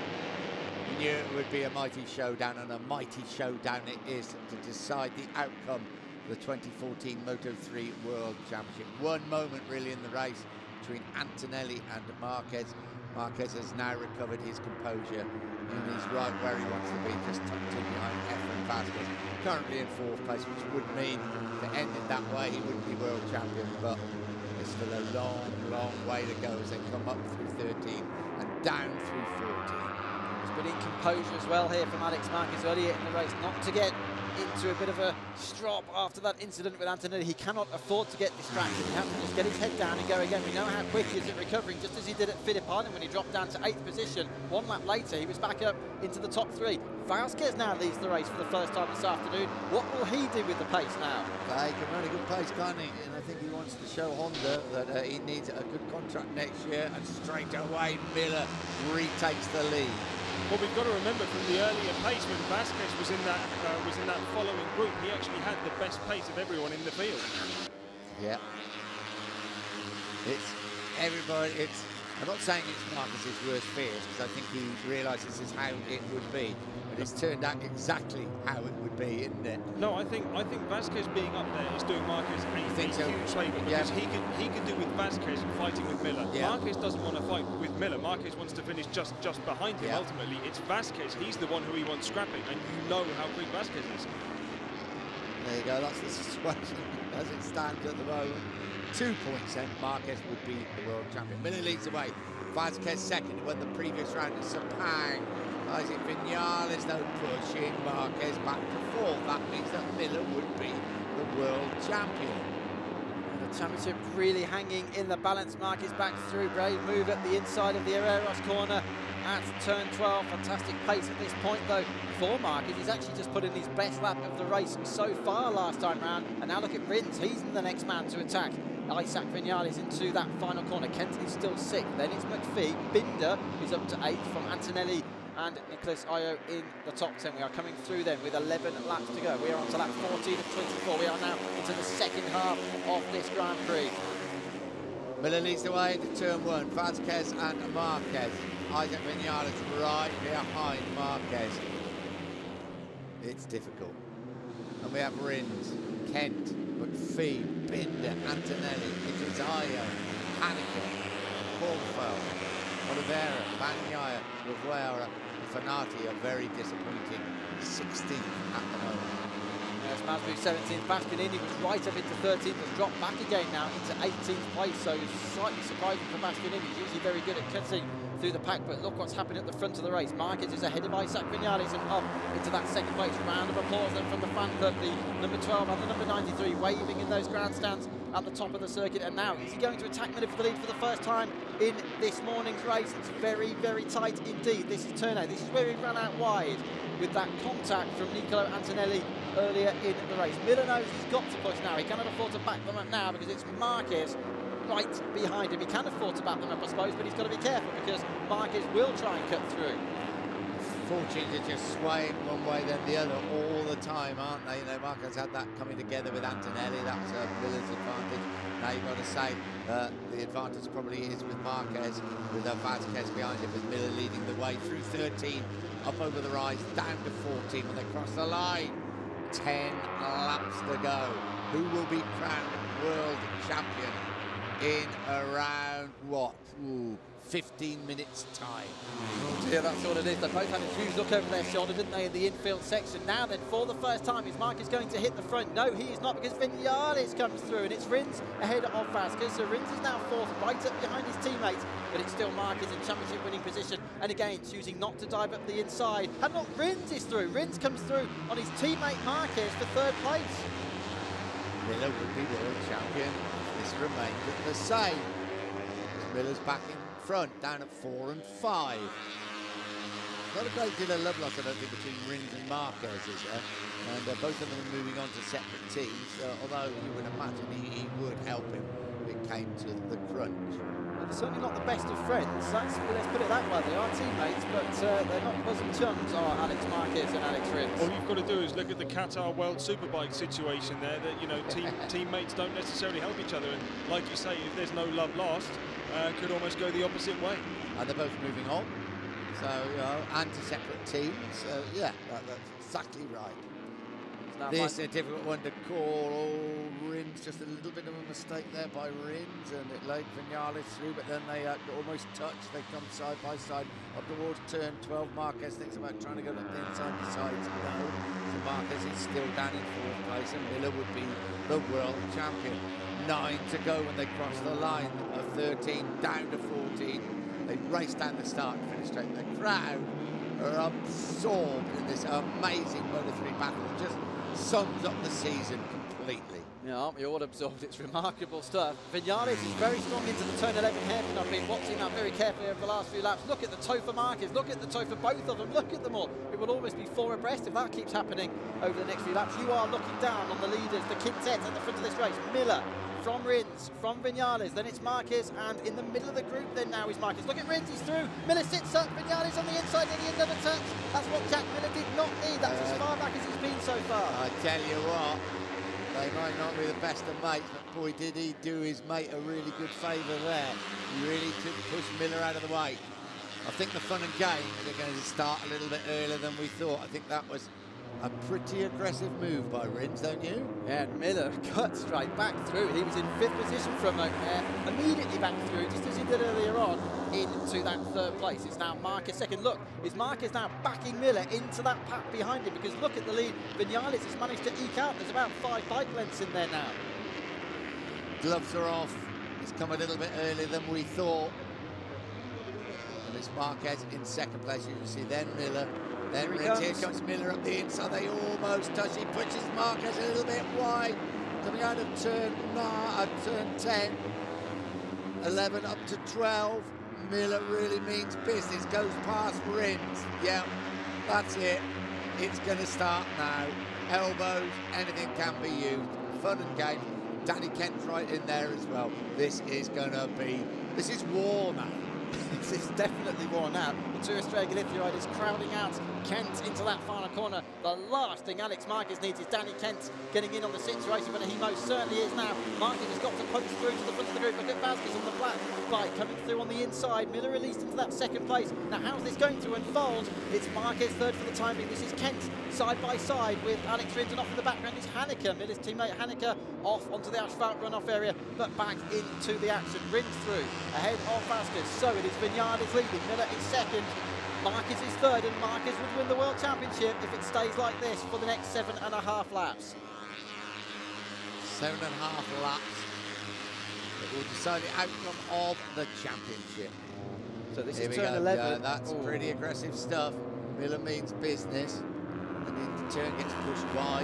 We knew it would be a mighty showdown, and a mighty showdown it is to decide the outcome of the twenty fourteen Moto three World Championship. One moment really in the race between Antonelli and Marquez. Marquez has now recovered his composure, and he's right where he wants to be, just tucked in behind Efren Vasquez, currently in fourth place, which would mean if it ended that way he wouldn't be world champion, but there's still a long, long way to go as they come up through thirteen and down through fourteen. There's brilliant composure as well here from Alex Marquez earlier in the race, not to get into a bit of a strop after that incident with Antonelli. He cannot afford to get distracted. He has to just get his head down and go again. We know how quick he is at recovering, just as he did at Phillip Island when he dropped down to eighth position. One lap later, he was back up into the top three. Vasquez now leads the race for the first time this afternoon. What will he do with the pace now? Uh, he can run a good pace, can't he? And I think he wants to show Honda that uh, he needs a good contract next year, and straight away Miller retakes the lead. Well, we've got to remember from the earlier pace when Vasquez was in that uh, was in that following group, he actually had the best pace of everyone in the field. Yeah. It's everybody. It's. I'm not saying it's Marquez's worst fears, because I think he realises this is how it would be, but it's turned out exactly how it would be, isn't it? No, I think I think Vasquez being up there is doing Marquez a, a think so? huge favour, Yeah. because he can he can do with Vasquez fighting with Miller. Yeah. Marquez doesn't want to fight with Miller. Marquez wants to finish just just behind him. Yeah. Ultimately, it's Vasquez. He's the one who he wants scrapping, and you know how quick Vasquez is. There you go. That's the situation as it stands at the moment. Two points then, Marquez would be the world champion. Miller leads the way. Vasquez second, won the previous round at Sepang. Isaac Vinales though pushing Marquez back to fourth. That means that Miller would be the world champion. The championship really hanging in the balance. Marquez back through. Brave move at the inside of the Herreros corner at turn twelve. Fantastic pace at this point though for Marquez. He's actually just put in his best lap of the race so far last time round. And now look at Rins. He's the next man to attack Isaac Vinales into that final corner. Kenton is still sixth. Then it's McPhee. Binder is up to eighth from Antonelli and Nicholas Io in the top ten. We are coming through then with eleven laps to go. We are on to lap fourteen of twenty-four. We are now into the second half of this Grand Prix. Miller leads the way into turn one. Vasquez and Marquez. Isaac Vinales right behind Marquez. It's difficult. And we have Rins, Kent, McPhee, Binder, Antonelli, Nicholas Io, Haneke, Cornfeld, Oliveira, Bagnaia, Rivera, and Fanati are very disappointing. sixteenth at the moment. Uh, Alex Masbouh seventeenth. Bastianini was right up into thirteenth, has dropped back again now into eighteenth place, so slightly surprising for Bastianini. He's usually very good at cutting through the pack, but look what's happening at the front of the race. Marquez is ahead of Isaac Vinales and up into that second place. Round of applause then from the fan club, the number twelve and the number ninety-three waving in those grandstands at the top of the circuit. And now, is he going to attack Miller for the lead for the first time in this morning's race? It's very, very tight indeed. This is turnout. This is where he ran out wide with that contact from Nicolo Antonelli earlier in the race. Miller knows he's got to push now. He cannot afford to back them up now because it's Marquez right behind him. He can afford to back them up, I suppose, but he's got to be careful because Marquez will try and cut through. Fortunes are just swaying one way then the other all the time, aren't they? You know, Marquez had that coming together with Antonelli. That's uh, Miller's advantage. Now you've got to say uh, the advantage probably is with Marquez, with uh, Vasquez behind him, with Miller leading the way through thirteen, up over the rise, down to fourteen when they cross the line. ten laps to go. Who will be crowned world champion in around, what, ooh, fifteen minutes time? Oh dear, that's what it is. They both had a huge look over their shoulder, didn't they, in the infield section. Now then, for the first time, is Marquez going to hit the front? No, he is not, because Vinales comes through, and it's Rins ahead of Vasquez. So Rins is now fourth, right up behind his teammates, but it's still Marquez in championship winning position. And again, choosing not to dive up the inside. And look, Rins is through. Rins comes through on his teammate Marquez for third place. Miller will be world champion. This remains the same. Miller's back in front, down at four and five. Not a great deal of love loss, I don't think, between Rins and Marquez, is there? And uh, both of them are moving on to separate teams, uh, although you would imagine he, he would help him if it came to the crunch. Well, they're certainly not the best of friends. That's, let's put it that way. They are teammates, but uh, they're not bosom chums, are Alex Marquez and Alex Rins. All you've got to do is look at the Qatar World Superbike situation there, that, you know, team, teammates don't necessarily help each other. And like you say, if there's no love lost, uh, could almost go the opposite way. And they're both moving on. So, you know, and to separate teams. So, yeah, that, that's exactly right. This is a difficult one to call. Oh, Rins, just a little bit of a mistake there by Rins, and it laid Vinales through, but then they uh, almost touch. They come side by side up towards turn twelve. Marquez thinks about trying to go up the inside, decides no. So Marquez is still down in fourth place, and Miller would be the world champion. Nine to go when they cross the line of thirteen down to fourteen. They race down the start and finish straight. The crowd are absorbed in this amazing Moto three battle. It just sums up the season completely. Yeah, aren't we all absorbed? It's remarkable stuff. Vinales is very strong into the turn eleven hairpin. I've been watching that very carefully over the last few laps. Look at the toe for Marquez. Look at the toe for both of them. Look at them all. It will almost be four abreast if that keeps happening over the next few laps. You are looking down on the leaders, the quintet at the front of this race. Miller, from Rins, from Vinales, then it's Marquez, and in the middle of the group then now is Marquez. Look at Rins, he's through. Miller sits up, Vinales on the inside, nearly another touch. That's what Jack Miller did not need. That's uh, as far back as he's been so far. I tell you what, they might not be the best of mates, but boy, did he do his mate a really good favour there. He really took push Miller out of the way. I think the fun and games are going to start a little bit earlier than we thought. I think that was a pretty aggressive move by Rins, don't you? Yeah, and Miller cut straight back through. He was in fifth position for a moment there, immediately back through, just as he did earlier on, into that third place. It's now Marquez second. Look, is Marquez now backing Miller into that pack behind him? Because look at the lead Vinales has managed to eke out. There's about five bike lengths in there now. Gloves are off. It's come a little bit earlier than we thought. And it's Marquez in second place, you can see, then Miller. Then here, Rins, here comes Miller up the inside. They almost touch. He pushes Marquez a little bit wide. Coming out of turn nine, uh, turn ten. eleven up to twelve. Miller really means business. Goes past Rins. Yeah, that's it. It's going to start now. Elbows, anything can be used. Fun and game. Danny Kent's right in there as well. This is going to be, this is war now. This is definitely worn out. The two Australian Galicia riders crowding out Kent into that final corner. The last thing Alex Marquez needs is Danny Kent getting in on the situation, but he most certainly is now. Marquez has got to punch through to the front of the group. Look at Vasquez on the black bike coming through on the inside. Miller released into that second place. Now, how's this going to unfold? It's Marquez third for the time being. This is Kent side by side with Alex Rins, and off in the background is Haneke. Miller's teammate Haneke off onto the asphalt runoff area, but back into the action. Rins through ahead of Vasquez. So it is Vinales leading. Miller is second. Marquez is third, and Marquez would win the World Championship if it stays like this for the next seven and a half laps. Seven and a half laps that will decide the outcome of the championship. So this Here is we turn go. eleven. Yeah, that's Ooh. pretty aggressive stuff. Miller means business. And the turn gets pushed wide.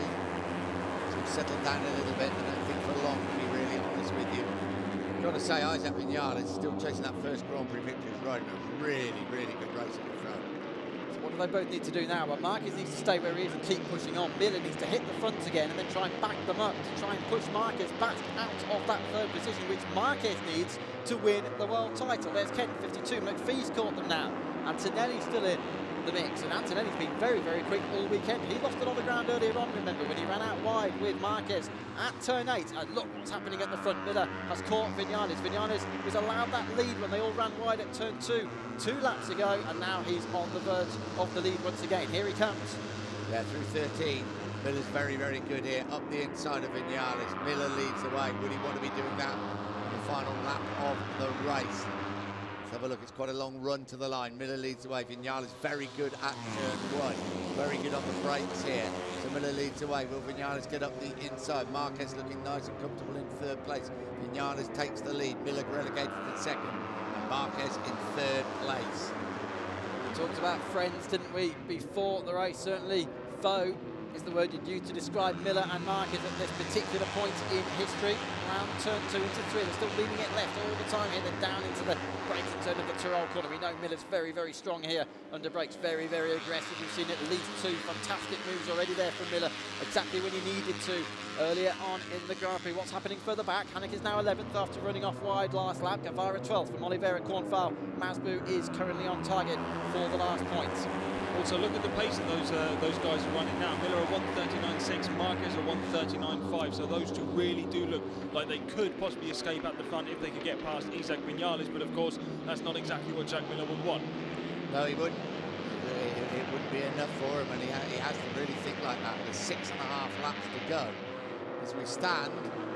So he's settled down a little bit. I don't think for long, to be really honest with you. I've got to say, Isaac Vinales still chasing that first Grand Prix victory. He's riding a really, really good race at the front. So what do they both need to do now? Well, Marquez needs to stay where he is and keep pushing on. Miller needs to hit the front again and then try and back them up to try and push Marquez back out of that third position, which Marquez needs to win the world title. There's Ken fifty-two. McPhee's caught them now. Antonelli's still in the mix, and Antonelli's been very, very quick all weekend. He lost a lot of ground earlier on, remember, when he ran out wide with Marquez at turn eight. And look what's happening at the front. Miller has caught Vinales. Vinales was allowed that lead when they all ran wide at turn two, two laps ago, and now he's on the verge of the lead once again. Here he comes. Yeah, through thirteen. Miller's very, very good here. Up the inside of Vinales. Miller leads the way. Would he want to be doing that on the final lap of the race? Let's have a look. It's quite a long run to the line. Miller leads the way. Vinales very good at turn one. Very good on the brakes here. So Miller leads the way. Will Vinales get up the inside? Marquez looking nice and comfortable in third place. Vinales takes the lead. Miller relegated to second. And Marquez in third place. We talked about friends, didn't we, before the race? Certainly foe is the word you'd use to describe Miller and Marquez at this particular point in history. Around turn two into three, they're still leaning it left all the time here, then down into the braking zone of the Tyrrell corner. We know Miller's very, very strong here under brakes, very, very aggressive. We've seen at least two fantastic moves already there from Miller, exactly when he needed to earlier on in the Grand Prix. What's happening further back? Hanek is now eleventh after running off wide last lap. Guevara twelfth from Oliveira Cornfal. Masbu is currently on target for the last point. Also, look at the pace that those uh, those guys are running now. Miller are one thirty-nine point six, Marquez are one thirty-nine point five. So those two really do look like they could possibly escape at the front if they could get past Isaac Vinales. But of course, that's not exactly what Jack Miller would want. No, he wouldn't. It, it wouldn't be enough for him, and he, ha he has to really think like that. With six and a half laps to go, as we stand,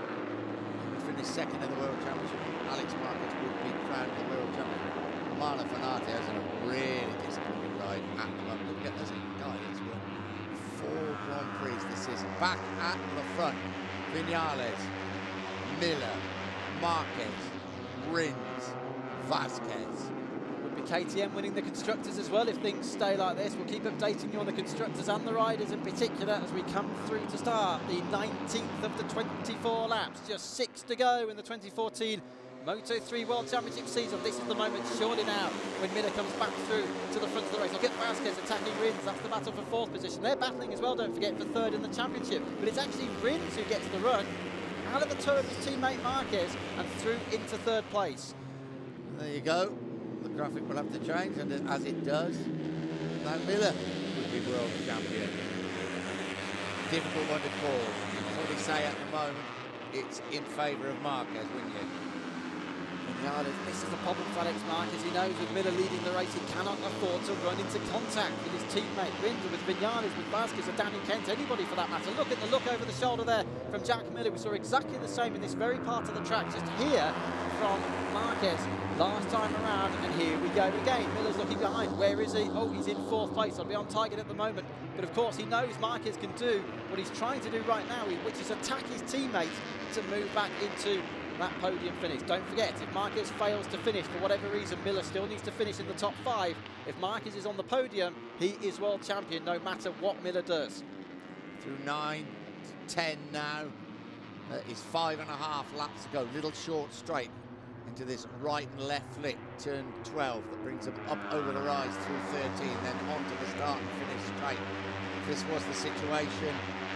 he would finish second in the World Championship. Alex Marquez would be crowned the World Champion. Marlon Fanati has a really disappointing ride at the moment. Look at this guy has won four Grand Prix this season. Back at the front, Vinales, Miller, Marquez, Rins, Vasquez. Would be K T M winning the Constructors as well if things stay like this. We'll keep updating you on the Constructors and the riders in particular as we come through to start the nineteenth of the twenty-four laps. Just six to go in the twenty fourteen Moto three World Championship season. This is the moment surely now when Miller comes back through to the front of the race. Look at Vasquez attacking Rins. That's the battle for fourth position. They're battling as well, don't forget, for third in the championship. But it's actually Rins who gets the run out of the toe of his teammate Marquez and through into third place. There you go. The graphic will have to change, and as it does, now Miller would be world champion. Difficult one to call. I'd probably say at the moment it's in favour of Marquez, wouldn't you? Vinales, this is the problem for Alex Marquez. He knows with Miller leading the race, he cannot afford to run into contact with his teammate Rins, with Vinales, with Vasquez, or Danny Kent, anybody for that matter. Look at the look over the shoulder there from Jack Miller. We saw exactly the same in this very part of the track, just here from Marquez last time around, and here we go again. Miller's looking behind. Where is he? Oh, he's in fourth place. I'll be on target at the moment. But of course, he knows Marquez can do what he's trying to do right now, which is attack his teammate to move back into that podium finish. Don't forget, if Marquez fails to finish for whatever reason, Miller still needs to finish in the top five. If Marquez is on the podium, he is world champion no matter what Miller does. Through nine to ten now. Uh, is five and a half laps to go. Little short straight into this right and left flip, turn twelve, that brings them up over the rise through thirteen, then onto the start and finish straight. If this was the situation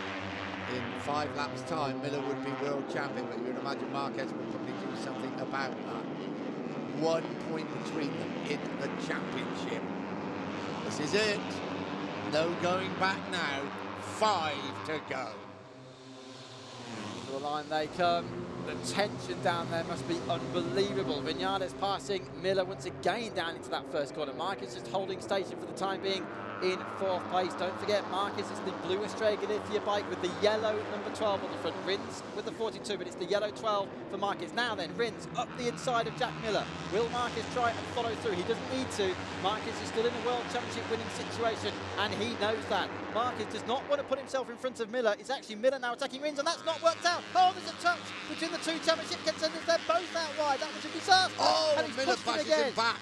in five laps time, Miller would be world champion, but you would imagine Marquez would probably do something about that. One point between them in the championship. This is it. No going back now. Five to go. To the line they come. The tension down there must be unbelievable. Vinales passing Miller once again down into that first corner. Marquez just holding station for the time being in fourth place. Don't forget, Marquez is the blue Australian Lithia bike with the yellow number twelve on the front. Rins with the forty-two, but it's the yellow twelve for Marquez. Now then, Rins up the inside of Jack Miller. Will Marquez try and follow through? He doesn't need to. Marquez is still in a World Championship winning situation, and he knows that. Marquez does not want to put himself in front of Miller. It's actually Miller now attacking Rins, and that's not worked out. Oh, there's a touch between the two championship contenders. They're both out wide. That was a disaster. Oh, and he's Miller pushed him pushes again. him back.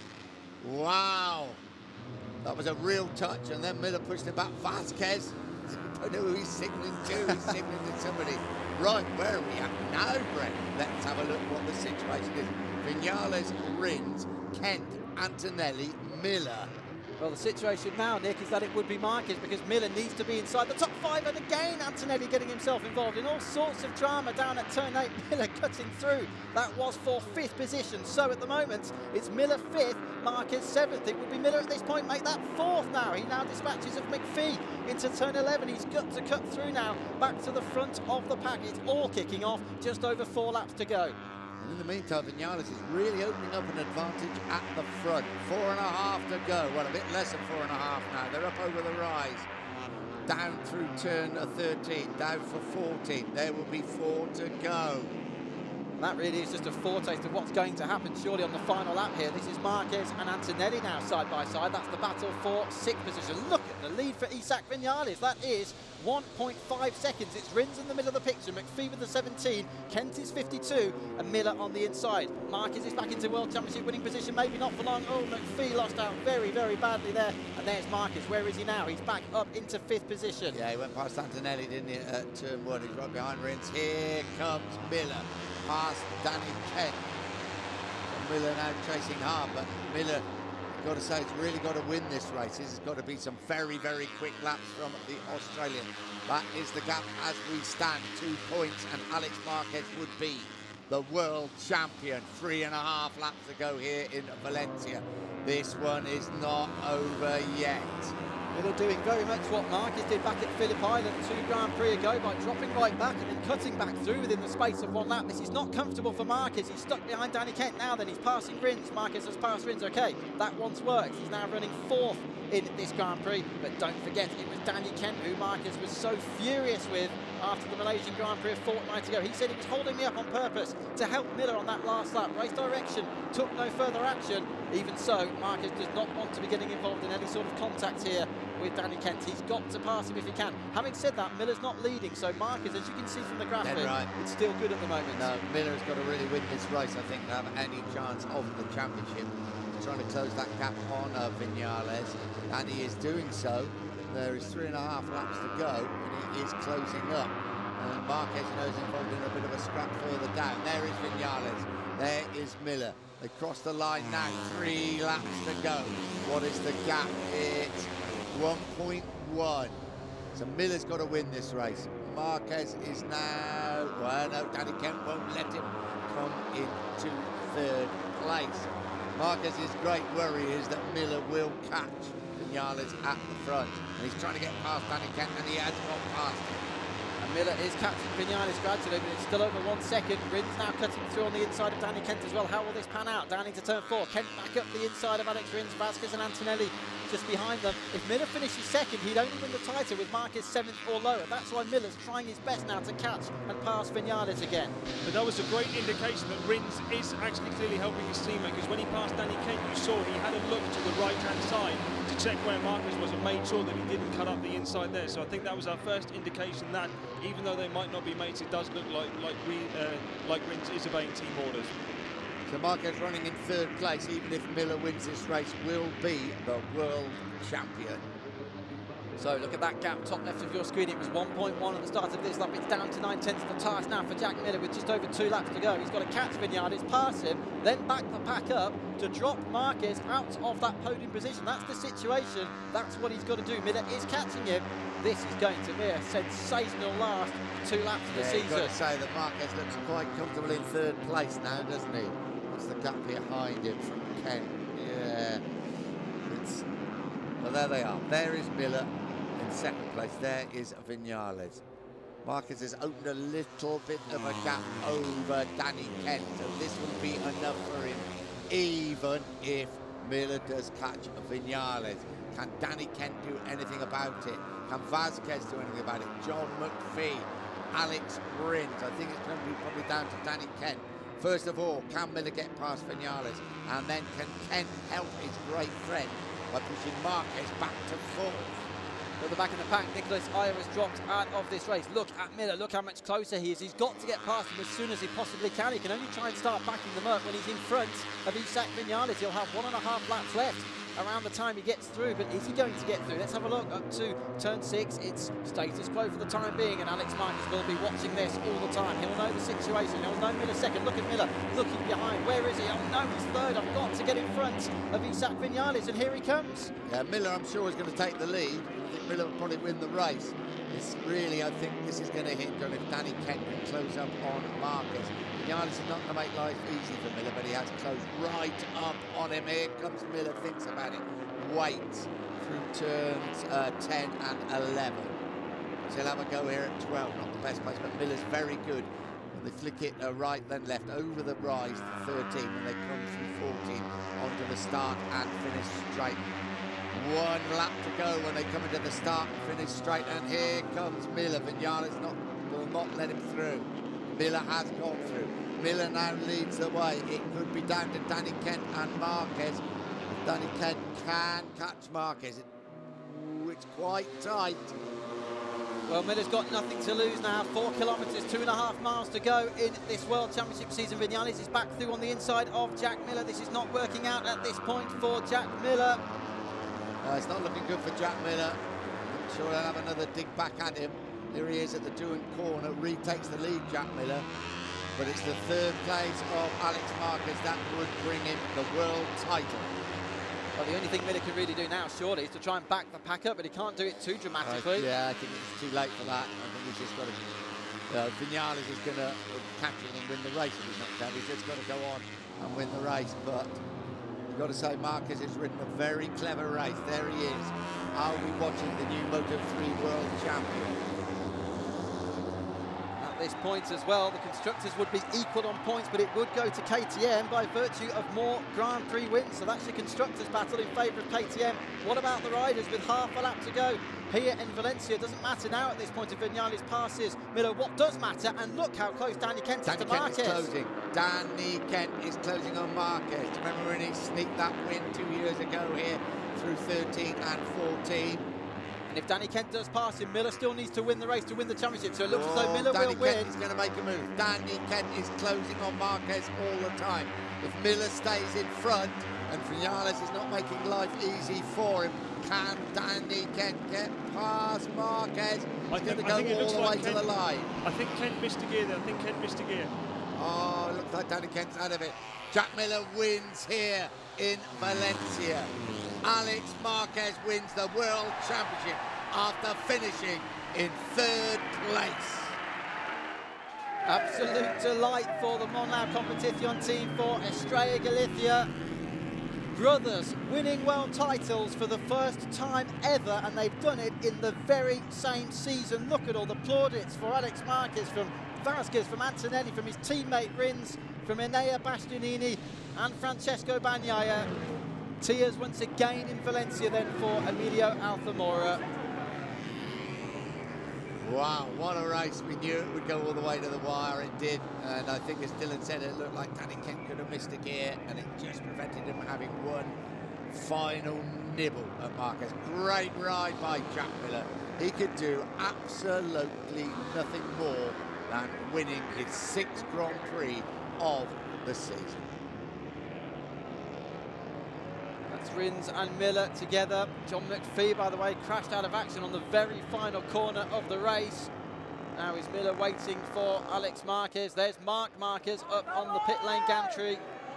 Wow. That was a real touch, and then Miller pushed him back. Vasquez, I don't know who he's signalling to. He's signalling to somebody. Right, where are we at now, Brett? Let's have a look what the situation is. Vinales, Rins, Kent, Antonelli, Miller. Well, the situation now, Nick, is that it would be Marquez because Miller needs to be inside the top five. And again, Antonelli getting himself involved in all sorts of drama down at turn eight. Miller cutting through. That was for fifth position. So at the moment, it's Miller fifth, Marquez seventh. It would be Miller at this point make that fourth now. He now dispatches of McPhee into turn eleven. He's got to cut through now back to the front of the pack. It's all kicking off. Just over four laps to go. In the meantime, Vinales is really opening up an advantage at the front. Four and a half to go. Well, a bit less than four and a half now. They're up over the rise. Down through turn thirteen, down for fourteen. There will be four to go. That really is just a foretaste of what's going to happen surely on the final lap here. This is Marquez and Antonelli now side by side. That's the battle for sixth position. Look at the lead for Isaac Vinales. That is one point five seconds. It's Rins in the middle of the picture, McPhee with the seventeen, Kent is fifty-two, and Miller on the inside. Marquez is back into World Championship winning position, maybe not for long. Oh, McPhee lost out very, very badly there. And there's Marquez. Where is he now? He's back up into fifth position. Yeah, he went past Antonelli, didn't he, at turn one. He's right behind Rins. Here comes Miller. Past Danny Kent. Miller now chasing hard, but Miller, got to say, has really got to win this race. This has got to be some very, very quick laps from the Australian. That is the gap as we stand. Two points, and Alex Marquez would be the world champion. Three and a half laps to go here in Valencia. This one is not over yet. Miller doing very much what Marquez did back at Phillip Island two Grand Prix ago by dropping right back and then cutting back through within the space of one lap. This is not comfortable for Marquez. He's stuck behind Danny Kent now. Then he's passing Rins. Marquez has passed Rins. Okay, that one's worked. He's now running fourth in this Grand Prix. But don't forget, it was Danny Kent who Marquez was so furious with after the Malaysian Grand Prix a fortnight ago. He said he was holding me up on purpose to help Miller on that last lap. Race direction took no further action. Even so, Marquez does not want to be getting involved in any sort of contact here with Danny Kent. He's got to pass him if he can. Having said that, Miller's not leading, so Marquez, as you can see from the graphic, right. it's still good at the moment. No, Miller's got to really win this race, I think, to have any chance of the championship. He's trying to close that gap on uh, Vinales, and he is doing so. There is three and a half laps to go, and he is closing up. And Marquez knows involved in a bit of a scrap further down. There is Vinales. There is Miller. They cross the line now. Three laps to go. What is the gap? It's one point one. So Miller's got to win this race. Marquez is now, well, no, Danny Kent won't let him come into third place. Marquez's great worry is that Miller will catch Vinales at the front. And he's trying to get past Danny Kent, and he has got past him. And Miller is catching Vinales gradually, but it's still over one second. Rins now cutting through on the inside of Danny Kent as well. How will this pan out? Down into turn four. Kent back up the inside of Alex Rins. Vasquez and Antonelli just behind them. If Miller finishes second, he'd only win the title with Marquez seventh or lower. That's why Miller's trying his best now to catch and pass Vinales again. But that was a great indication that Rins is actually clearly helping his teammate, because when he passed Danny Kent, you saw he had a look to the right-hand side to check where Marquez was and made sure that he didn't cut up the inside there. So I think that was our first indication that, even though they might not be mates, it does look like like, we, uh, like Rins is obeying team orders. So Marquez running in third place, even if Miller wins this race, will be the world champion. So look at that gap, top left of your screen. It was one point one at the start of this lap. It's down to nine tenths of the task now for Jack Miller with just over two laps to go. He's got to catch Vinales, pass him, then back the pack up to drop Marquez out of that podium position. That's the situation. That's what he's got to do. Miller is catching him. This is going to be a sensational last two laps of the Yeah, season. you've got to say that Marquez looks quite comfortable in third place now, doesn't he? What's the gap behind him from Kent? Yeah. It's, well, there they are. There is Miller in second place. There is Vinales. Marquez has opened a little bit of a gap over Danny Kent, so this will be enough for him, even if Miller does catch Vinales. Can Danny Kent do anything about it? Can Vasquez do anything about it? John McPhee, Alex Rins. I think it's going to be probably down to Danny Kent. First of all, can Miller get past Vinales? And then can Kent help his great friend by pushing Marquez back to fourth? At the back of the pack, Nicholas Iyer has dropped out of this race. Look at Miller, look how much closer he is. He's got to get past him as soon as he possibly can. He can only try and start backing them up when he's in front of Isak Vinales. He'll have one and a half laps left around the time he gets through, but is he going to get through? Let's have a look up to turn six. It's status quo for the time being, and Alex Marquez will be watching this all the time. He'll know the situation. He'll know Miller second. Look at Miller looking behind. Where is he? Oh no, he's third. I've got to get in front of Isak Vinales, and here he comes. Yeah, Miller, I'm sure, is going to take the lead. I think Miller will probably win the race. It's really, I think this is going to hinge on if Danny Kent can close up on Marquez. Vinales is not going to make life easy for Miller, but he has closed right up on him. Here comes Miller, thinks about it. Waits through turns uh, ten and eleven. So he'll have a go here at twelve, not the best place, but Miller's very good. And they flick it uh, right, then left, over the rise to thirteen, and they come through fourteen onto the start and finish straight. One lap to go when they come into the start and finish straight, and here comes Miller. Vinales not, will not let him through. Miller has gone through. Miller now leads the way. It could be down to Danny Kent and Marquez. If Danny Kent can catch Marquez, it, ooh, it's quite tight. Well, Miller's got nothing to lose now. Four kilometres, two and a half miles to go in this World Championship season. Vinales is back through on the inside of Jack Miller. This is not working out at this point for Jack Miller. Uh, it's not looking good for Jack Miller. I'm sure he'll have another dig back at him. Here he is at the Doohan corner, retakes the lead, Jack Miller. But it's the third place of Alex Marquez that would bring him the world title. Well, the only thing Miller can really do now, surely, is to try and back the pack up, but he can't do it too dramatically. Uh, yeah, I think it's too late for that. I think he's just got to... Uh, Vinales is going to catch it and win the race if he's not down. He's just got to go on and win the race, but... You've got to say Marquez has ridden a very clever race. There he is. Are we watching the new Moto three world champion? At this point as well, the constructors would be equal on points, but it would go to K T M by virtue of more Grand Prix wins. So that's your constructors battle in favour of K T M. What about the riders with half a lap to go here in Valencia? Doesn't matter now at this point if Vinales passes Miller. What does matter? And look how close Danny Kent is to Marquez. Danny Kent is closing. Danny Kent is closing on Marquez. Remember when he sneaked that win two years ago here through thirteen and fourteen? And if Danny Kent does pass him, Miller still needs to win the race to win the championship. So it looks oh, as though Miller Danny will Kent win. is going to make a move. Danny Kent is closing on Marquez all the time. If Miller stays in front and Vinales is not making life easy for him, can Danny Kent get past Marquez? He's going to go all the way like to Kent, the line. I think Kent missed a gear there. I think Kent missed a gear. Oh, it looks like Danny Kent's out of it. Jack Miller wins here in Valencia. Alex Marquez wins the World Championship after finishing in third place. Absolute delight for the Monlau Competition team for Estrella Galicia. Brothers winning world titles for the first time ever, and they've done it in the very same season. Look at all the plaudits for Alex Marquez, from Vasquez, from Antonelli, from his teammate Rins, from Enea Bastianini and Francesco Bagnaia. Tears once again in Valencia then for Emilio Altamora. Wow, what a race. We knew it would go all the way to the wire. It did. And I think, as Dylan said, it looked like Danny Kent could have missed a gear, and it just prevented him having one final nibble at Marquez. Great ride by Jack Miller. He could do absolutely nothing more than winning his sixth Grand Prix of the season. That's Rins and Miller together. John McPhee, by the way, crashed out of action on the very final corner of the race. Now is Miller waiting for Alex Marquez. There's Marc Marquez up on the pit lane gantry.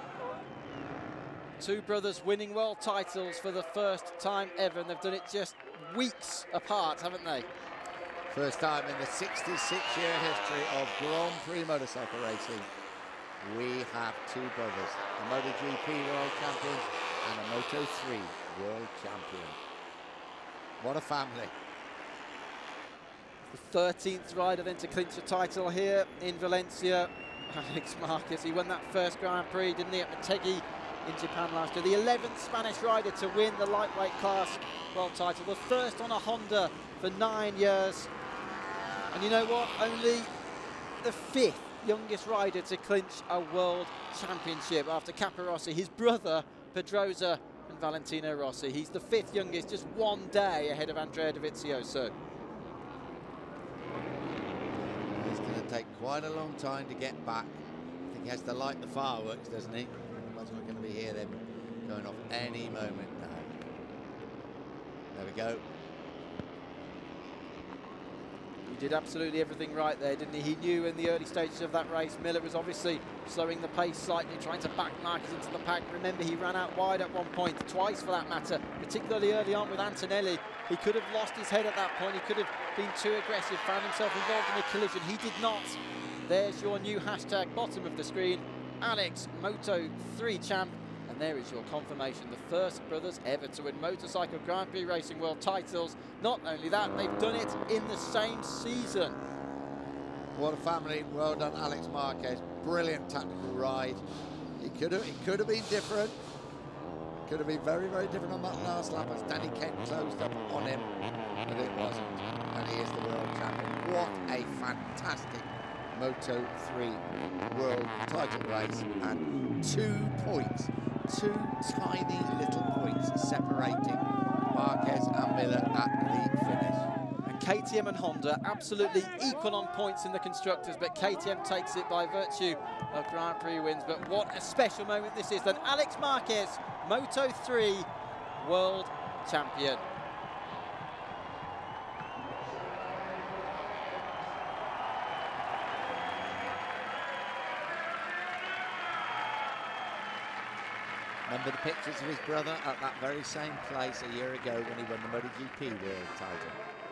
Two brothers winning world titles for the first time ever, and they've done it just weeks apart, haven't they? First time in the sixty-six year history of Grand Prix motorcycle racing, we have two brothers, a MotoGP world champion and a Moto three world champion. What a family. The thirteenth rider then to clinch a title here in Valencia, Alex Marquez. He won that first Grand Prix, didn't he, at Motegi in Japan last year. The eleventh Spanish rider to win the lightweight class world title. The first on a Honda for nine years. And you know what? Only the fifth youngest rider to clinch a world championship after Capirossi, his brother Pedrosa and Valentino Rossi. He's the fifth youngest, just one day ahead of Andrea Dovizioso. It's going to take quite a long time to get back. I think he has to light the fireworks, doesn't he? Otherwise we're going to be here them going off any moment now. There we go. He did absolutely everything right there, didn't he? He knew in the early stages of that race, Miller was obviously slowing the pace slightly, trying to back Marquez into the pack. Remember, he ran out wide at one point, twice for that matter, particularly early on with Antonelli. He could have lost his head at that point. He could have been too aggressive, found himself involved in a collision. He did not. There's your new hashtag, bottom of the screen, Alex Moto three champ. And there is your confirmation, the first brothers ever to win motorcycle Grand Prix Racing World titles. Not only that, they've done it in the same season. What a family. Well done, Alex Marquez. Brilliant tactical ride. It could have, it could have been different. Could have been very, very different on that last lap as Danny Kent closed up on him, but it wasn't. And he is the world champion. What a fantastic Moto three world title race, and two points, two tiny little points separating Marquez and Miller at the finish. And K T M and Honda absolutely equal on points in the constructors, but K T M takes it by virtue of Grand Prix wins. But what a special moment this is then. Alex Marquez, Moto three world champion. Remember the pictures of his brother at that very same place a year ago when he won the MotoGP world title.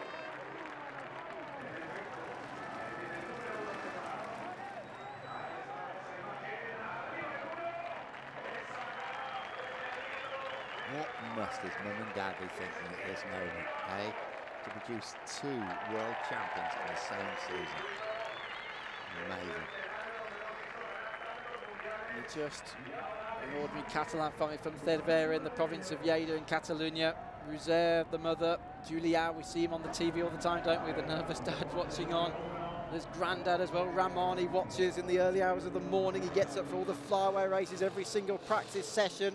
What must his mum and dad be thinking at this moment, eh? To produce two world champions in the same season. Amazing. They're just an ordinary Catalan family from Cervera in the province of Lleida in Catalonia. Roser, the mother, Julia, we see him on the T V all the time, don't we? The nervous dad watching on. There's granddad as well, Ramon. He watches in the early hours of the morning. He gets up for all the flyaway races, every single practice session.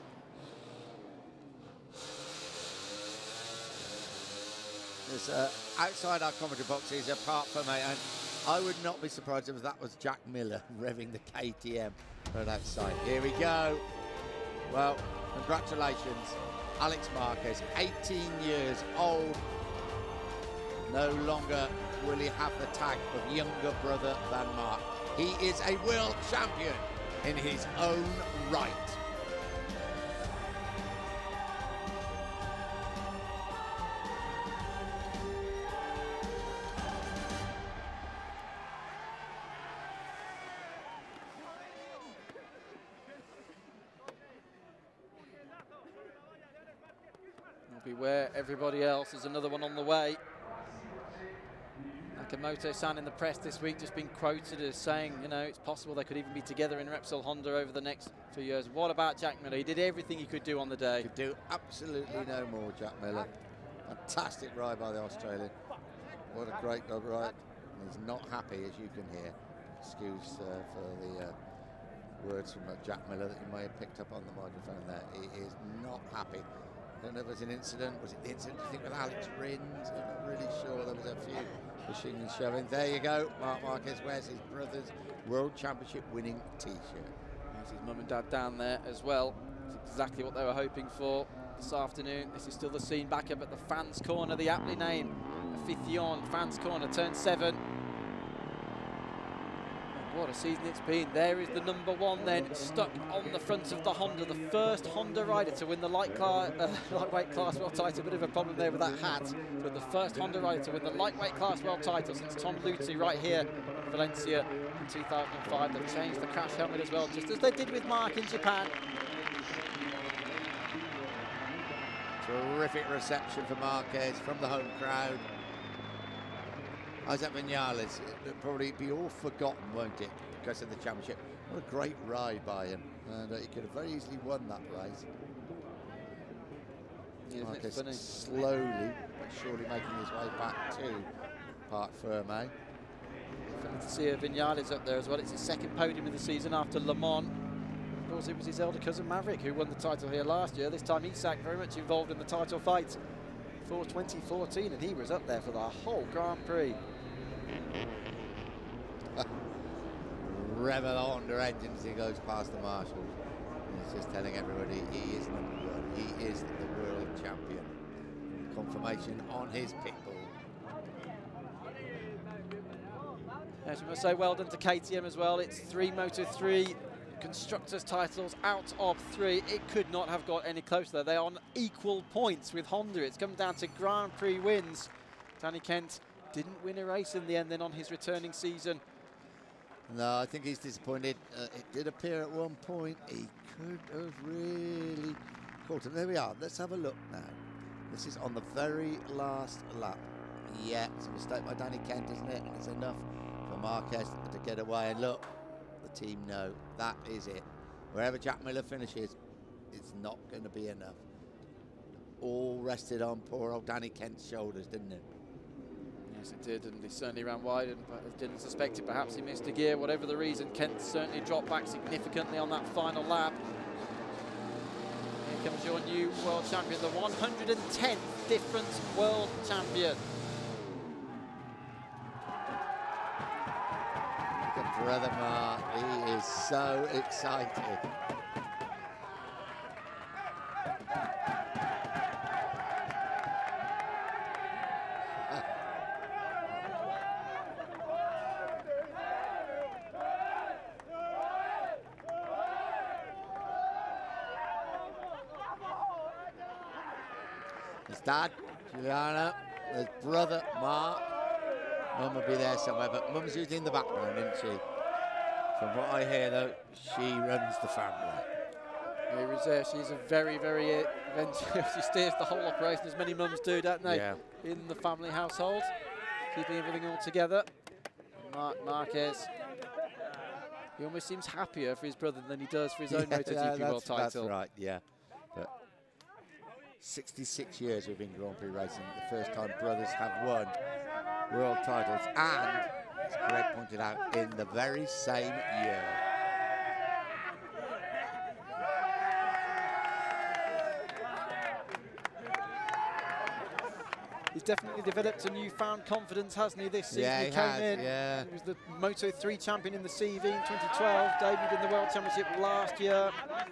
There's, uh, outside our commentary boxes, apart from a, and I would not be surprised if that was Jack Miller revving the K T M right outside. Here we go. Well, congratulations, Alex Marquez, eighteen years old. No longer will he have the tag of younger brother than Mark. He is a world champion in his own right. Beware everybody else. There's another one on the way. Nakamoto-san in the press this week just been quoted as saying, you know, it's possible they could even be together in Repsol Honda over the next few years. What about Jack Miller? He did everything he could do on the day. Could do absolutely no more, Jack Miller. Fantastic ride by the Australian. What a great dog ride. He's not happy, as you can hear. Excuse uh, for the uh, words from uh, Jack Miller that you may have picked up on the microphone there. He is not happy. I don't know if there's an incident. Was it the incident, you think, with Alex Rins? I'm not really sure. There was a few pushing and shoving. There you go. Marc Marquez wears his brother's World Championship winning T-shirt. There's his mum and dad down there as well. It's exactly what they were hoping for this afternoon. This is still the scene back up at the fans' corner, the aptly named Afición fans' corner, turn seven. What a season it's been. There is the number one then, stuck on the front of the Honda, the first Honda rider to win the light class, uh, lightweight class world title. A bit of a problem there with that hat. But the first Honda rider to win the lightweight class world title since Tom Luzzi right here in Valencia in two thousand five. They've changed the crash helmet as well, just as they did with Mark in Japan. Terrific reception for Marquez from the home crowd. Isaac Vinales, it'll probably be all forgotten, won't it, because of the championship. What a great ride by him, and uh, he could have very easily won that race. Yeah, Marquez funny? slowly but surely making his way back to Parc Ferme. Funny to see Vinales up there as well. It's his second podium of the season after Le Mans. Of course, it was his elder cousin Maverick who won the title here last year. This time Isak very much involved in the title fight for twenty fourteen, and he was up there for the whole Grand Prix. Rev the Honda engine as he goes past the marshals. He's just telling everybody he is number one. He is the world champion. Confirmation on his pit bull. As we must say, well done to K T M as well. It's three Moto three constructors titles out of three. It could not have got any closer. They're on equal points with Honda. It's come down to Grand Prix wins. Danny Kent didn't win a race in the end then on his returning season. No, I think he's disappointed. Uh, it did appear at one point he could have really caught him. There we are. Let's have a look now. This is on the very last lap. Yeah, it's a mistake by Danny Kent, isn't it? It's enough for Marquez to get away. And look, the team know that is it. Wherever Jack Miller finishes, it's not going to be enough. All rested on poor old Danny Kent's shoulders, didn't it? Yes, it did, and he certainly ran wide and didn't suspect it. Perhaps he missed a gear, whatever the reason. Kent certainly dropped back significantly on that final lap. Here comes your new world champion, the one hundred tenth different world champion. Look at Brother Mark, he is so excited. His dad, Juliana, his brother, Mark. Mum will be there somewhere, but Mum's usually in the background, isn't she? From what I hear, though, she runs the family. Here is there. She's a very, very adventurous. She steers the whole operation, as many mums do, don't they? Yeah. In the family household, keeping everything all together. Marc Marquez. He almost seems happier for his brother than he does for his own Yeah, MotoGP yeah, world that's, title. That's right, yeah. But sixty-six years we've been Grand Prix racing. The first time brothers have won world titles, and, as Greg pointed out, in the very same year. He's definitely developed a newfound confidence, hasn't he, this season? Yeah, he, he came has, in, yeah. he was the Moto three champion in the C V in twenty twelve, debuted in the World Championship last year.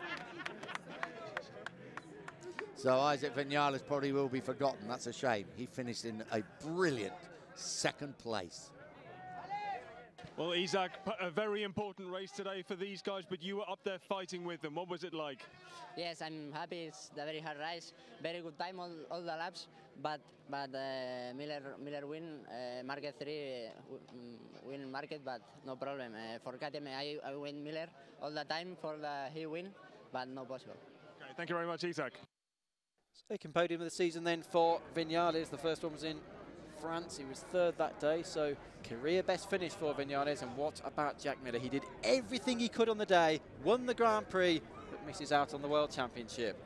So Isaac Vinales probably will be forgotten. That's a shame. He finished in a brilliant second place. Well, Isak, a very important race today for these guys, but you were up there fighting with them. What was it like? Yes, I'm happy. It's a very hard race. Very good time, all, all the laps. But but uh, Miller Miller win, uh, Market three uh, win Market, but no problem. Uh, for K T M, I, I win Miller all the time for the he win, but no possible. Okay, thank you very much, Isak. Second podium of the season then for Vinales. The first one was in France. He was third that day, so career best finish for Vinales. And what about Jack Miller? He did everything he could on the day, won the Grand Prix, but misses out on the World Championship.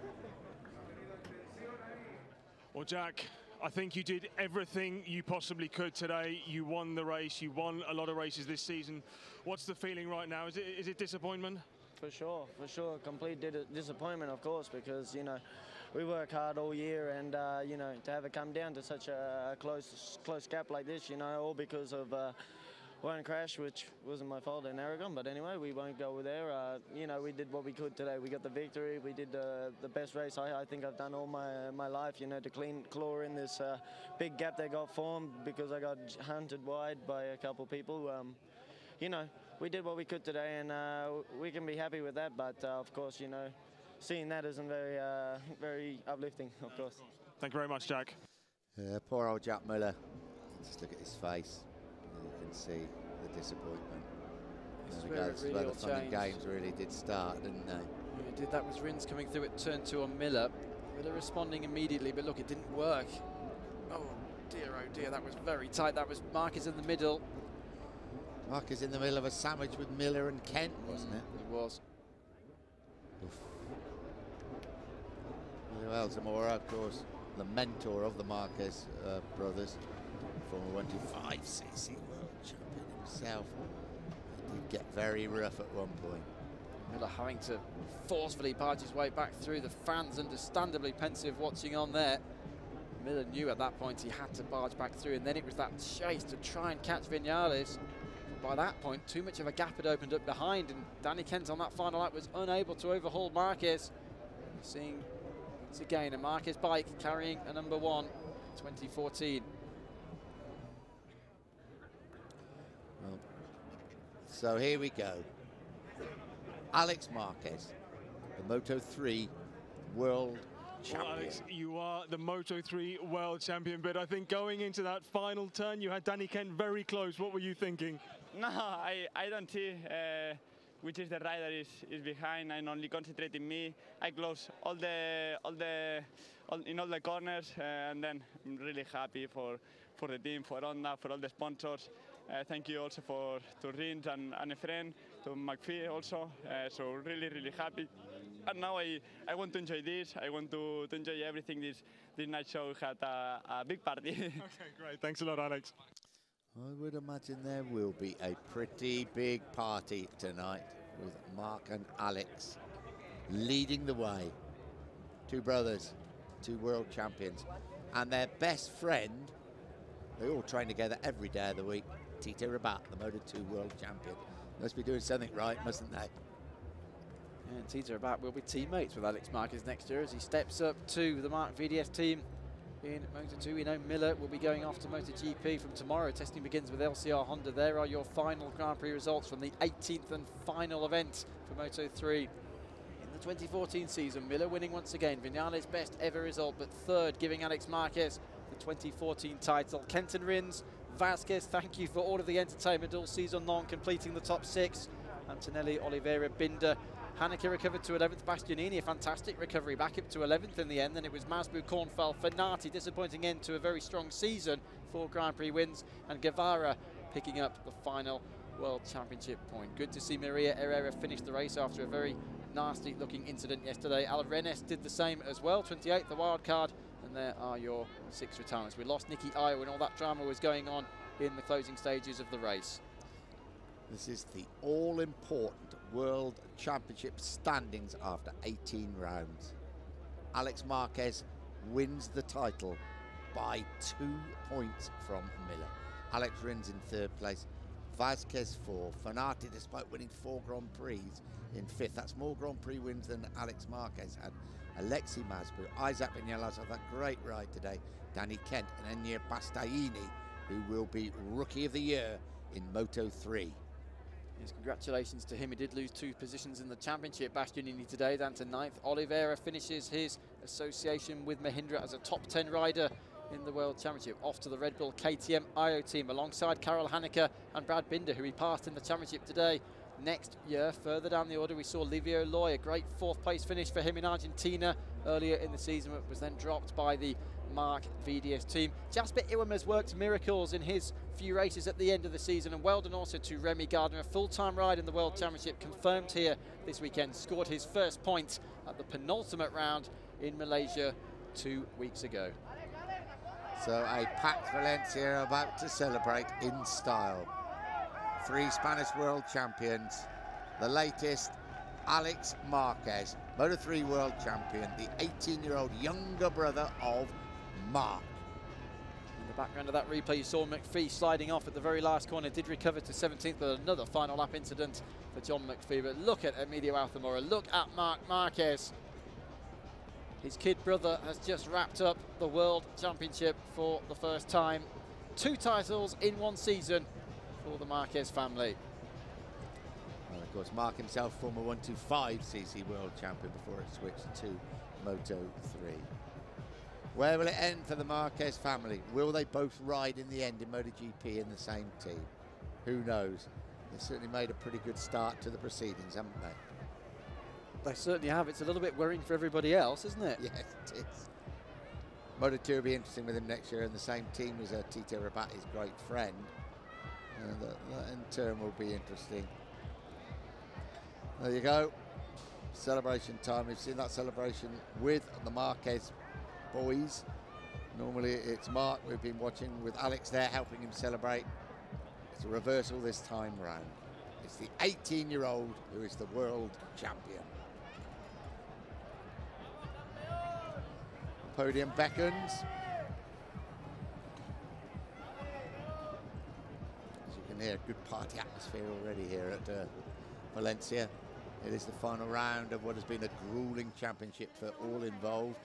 Well, Jack, I think you did everything you possibly could today. You won the race. You won a lot of races this season. What's the feeling right now? Is it, is it disappointment? For sure, for sure. Complete di disappointment, of course, because, you know, we work hard all year, and, uh, you know, to have it come down to such a close close gap like this, you know, all because of uh, one crash, which wasn't my fault in Aragon, but anyway, we won't go there. Uh, you know, we did what we could today. We got the victory. We did uh, the best race I, I think I've done all my my life, you know, to clean claw in this uh, big gap that got formed because I got hunted wide by a couple people. Um, you know, we did what we could today, and uh, we can be happy with that, but uh, of course, you know, seeing that isn't very, uh, very uplifting, of course. Thank you very much, Jack. Yeah, poor old Jack Miller. Just look at his face. You can see the disappointment. This is There where we it go. really Where all the fun and changed. games really did start, didn't they? Yeah, it did. That was Rins coming through at turn two on Miller. Miller responding immediately, but look, it didn't work. Oh, dear, oh dear, that was very tight. That was Marquez in the middle. Marquez in the middle of a sandwich with Miller and Kent, wasn't it? It was. Oof. Well, Zamora, of course, the mentor of the Marquez uh, brothers, former one two five C C world champion himself. He did get very rough at one point. Miller having to forcefully barge his way back through. The fans understandably pensive watching on there. Miller knew at that point he had to barge back through, and then it was that chase to try and catch Vinales. By that point, too much of a gap had opened up behind, and Danny Kent on that final lap was unable to overhaul Marquez. Seeing once again a Marquez bike carrying a number one, twenty fourteen. Well, so here we go. Alex Marquez, the Moto three world champion. Well, Alex, you are the Moto three world champion, but I think going into that final turn, you had Danny Kent very close. What were you thinking? No, I, I don't see uh, which is the rider is, is behind. I'm only concentrating me. I close all the all the all, in all the corners, uh, and then I'm really happy for for the team, for Honda, for all the sponsors. Uh, thank you also for to Rins and, and a friend, to McPhee also. Uh, so really, really happy. And now I, I want to enjoy this. I want to, to enjoy everything. This this night show had a, a big party. Okay, great. Thanks a lot, Alex. I would imagine there will be a pretty big party tonight with Mark and Alex leading the way. Two brothers, two world champions, and their best friend. They all train together every day of the week. Tito Rabat, the Moto two world champion. Must be doing something right, mustn't they? And Tito Rabat will be teammates with Alex Marquez next year as he steps up to the Mark V D S team in Moto two. We know Miller will be going off to MotoGP from tomorrow. Testing begins with L C R Honda. There are your final Grand Prix results from the eighteenth and final event for Moto three. In the twenty fourteen season, Miller winning once again. Vinales' best ever result, but third, giving Alex Marquez the twenty fourteen title. Kenton Rins, Vasquez, thank you for all of the entertainment all season long, completing the top six. Antonelli, Oliveira, Binder. Haneke recovered to eleventh. Bastianini, a fantastic recovery, back up to eleventh in the end. Then it was Masbu, Kornfeld, Fenati, disappointing end to a very strong season. Four Grand Prix wins, and Guevara picking up the final World Championship point. Good to see Maria Herrera finish the race after a very nasty looking incident yesterday. Alarenes did the same as well, twenty-eighth, the wild card. And there are your six retirements. We lost Nicky Ayo when all that drama was going on in the closing stages of the race. This is the all-important World Championship standings after eighteen rounds. Alex Marquez wins the title by two points from Miller. Alex Rins in third place, Vasquez fourth, Fenati, despite winning four Grand Prix, in fifth. That's more Grand Prix wins than Alex Marquez had. Alexi Masbu, Isaac Vinales had that great ride today. Danny Kent and Enea Bastianini, who will be Rookie of the Year in Moto three. Yes, congratulations to him. He did lose two positions in the championship. Bastianini today down to ninth. Oliveira finishes his association with Mahindra as a top ten rider in the World Championship. Off to the Red Bull K T M I O team alongside Karel Haneke and Brad Binder, who he passed in the championship today. Next year, further down the order, we saw Livio Loy, a great fourth place finish for him in Argentina earlier in the season, but was then dropped by the Mark V D S team. Jasper Iwam has worked miracles in his few races at the end of the season, and well done also to Remy Gardner, a full-time ride in the World Championship, confirmed here this weekend, scored his first point at the penultimate round in Malaysia two weeks ago. So a packed Valencia about to celebrate in style. Three Spanish world champions, the latest Alex Marquez, Moto three world champion, the eighteen-year-old younger brother of Mark. In the background of that replay, you saw McPhee sliding off at the very last corner, did recover to seventeenth, but another final lap incident for John McPhee. But look at Emilio Altamora, look at Marc Marquez. His kid brother has just wrapped up the World Championship for the first time. Two titles in one season for the Marquez family. And of course, Mark himself, former one two five C C world champion before it switched to Moto three. Where will it end for the Marquez family? Will they both ride in the end in MotoGP in the same team? Who knows? They've certainly made a pretty good start to the proceedings, haven't they? They certainly have. It's a little bit worrying for everybody else, isn't it? Yes, it is. Moto two will be interesting with him next year, and the same team as uh, Tito Rabat, his great friend. Uh, that, that in turn will be interesting. There you go. Celebration time. We've seen that celebration with the Marquez boys. Normally it's Mark we've been watching with Alex there helping him celebrate. It's a reversal this time round. It's the eighteen-year-old who is the world champion. Podium beckons. As you can hear, good party atmosphere already here at uh, Valencia. It is the final round of what has been a grueling championship for all involved.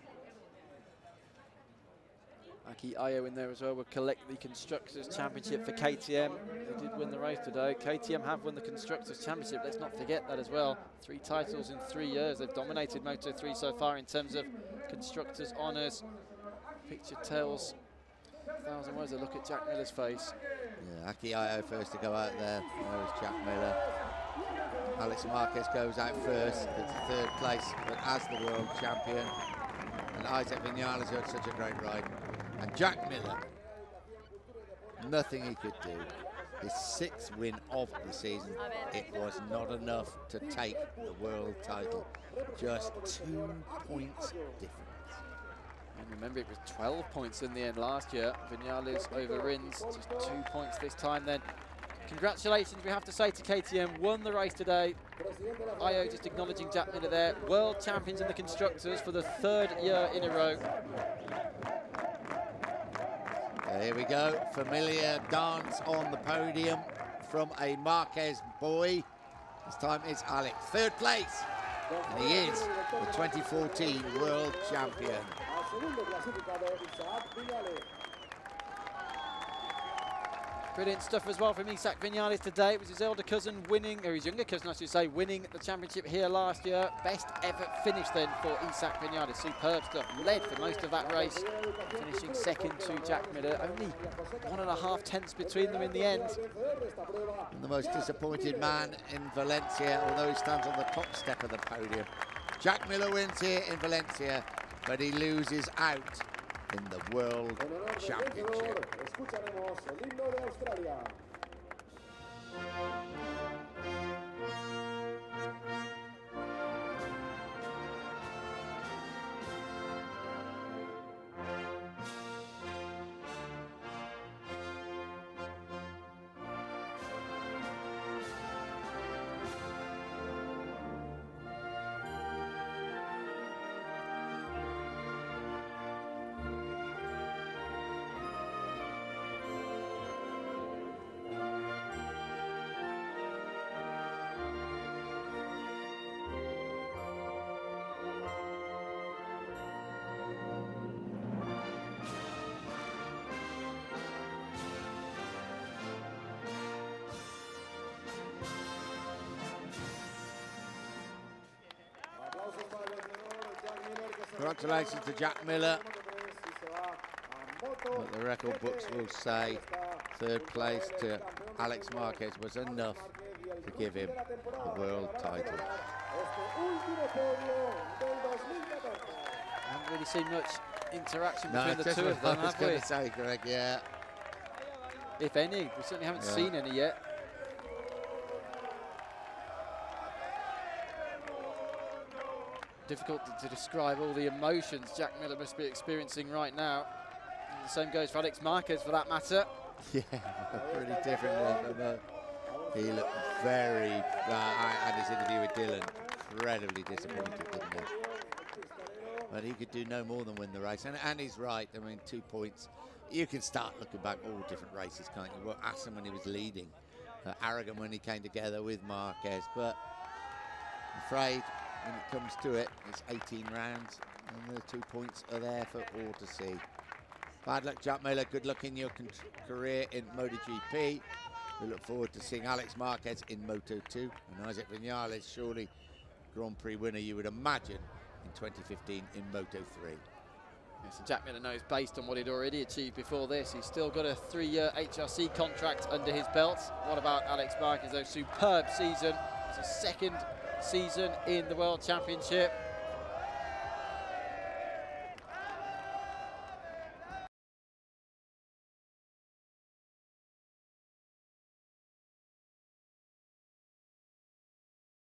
Aki Ayo in there as well will collect the Constructors' Championship for K T M. They did win the race today. K T M have won the Constructors' Championship. Let's not forget that as well. Three titles in three years. They've dominated Moto three so far in terms of Constructors' honours. Picture tells a thousand words. A look at Jack Miller's face. Yeah, Aki Ayo first to go out there. There's Jack Miller. Alex Marquez goes out first. It's third place, but as the world champion. And Isaac Vinales had such a great ride. And Jack Miller, nothing he could do. His sixth win of the season, it was not enough to take the world title. Just two points difference. And remember, it was twelve points in the end last year. Vinales over Rins, just two points this time then. Congratulations, we have to say, to K T M. Won the race today. Ayo just acknowledging Jack Miller there. World champions in the Constructors for the third year in a row. Here we go, familiar dance on the podium from a Marquez boy. This time it's Alex, third place, and he is the twenty fourteen world champion. Brilliant stuff as well from Isaac Vinales today. It was his elder cousin winning, or his younger cousin I should say, winning the championship here last year. Best ever finish then for Isaac Vinales. Superb stuff. Led for most of that race, finishing second to Jack Miller. Only one and a half tenths between them in the end. And the most disappointed man in Valencia, although he stands on the top step of the podium. Jack Miller wins here in Valencia, but he loses out in the World Championship. Congratulations to Jack Miller. But the record books will say third place to Alex Marquez was enough to give him the world title. Haven't really seen much interaction No, between the two of them, I was have going we? to say, Greg, yeah. If any, we certainly haven't Yeah. seen any yet. Difficult to, to describe all the emotions Jack Miller must be experiencing right now. And the same goes for Alex Marquez, for that matter. Yeah, a pretty different one. From, uh, he looked very, uh, I had his interview with Dylan, incredibly disappointed, didn't he? But he could do no more than win the race. And, and he's right, I mean, two points. You can start looking back all different races, can't you? Well, Assen when he was leading, uh, Aragon when he came together with Marquez. But I'm afraid when it comes to it, it's eighteen rounds, and the two points are there for all to see. Bad luck, Jack Miller. Good luck in your career in MotoGP. We look forward to seeing Alex Marquez in Moto two, and Isaac Vinales, surely Grand Prix winner, you would imagine, in twenty fifteen in Moto three. Yes, and Jack Miller knows, based on what he'd already achieved before this, he's still got a three-year H R C contract under his belt. What about Alex Marquez, though? Superb season. It's his second season in the World Championship.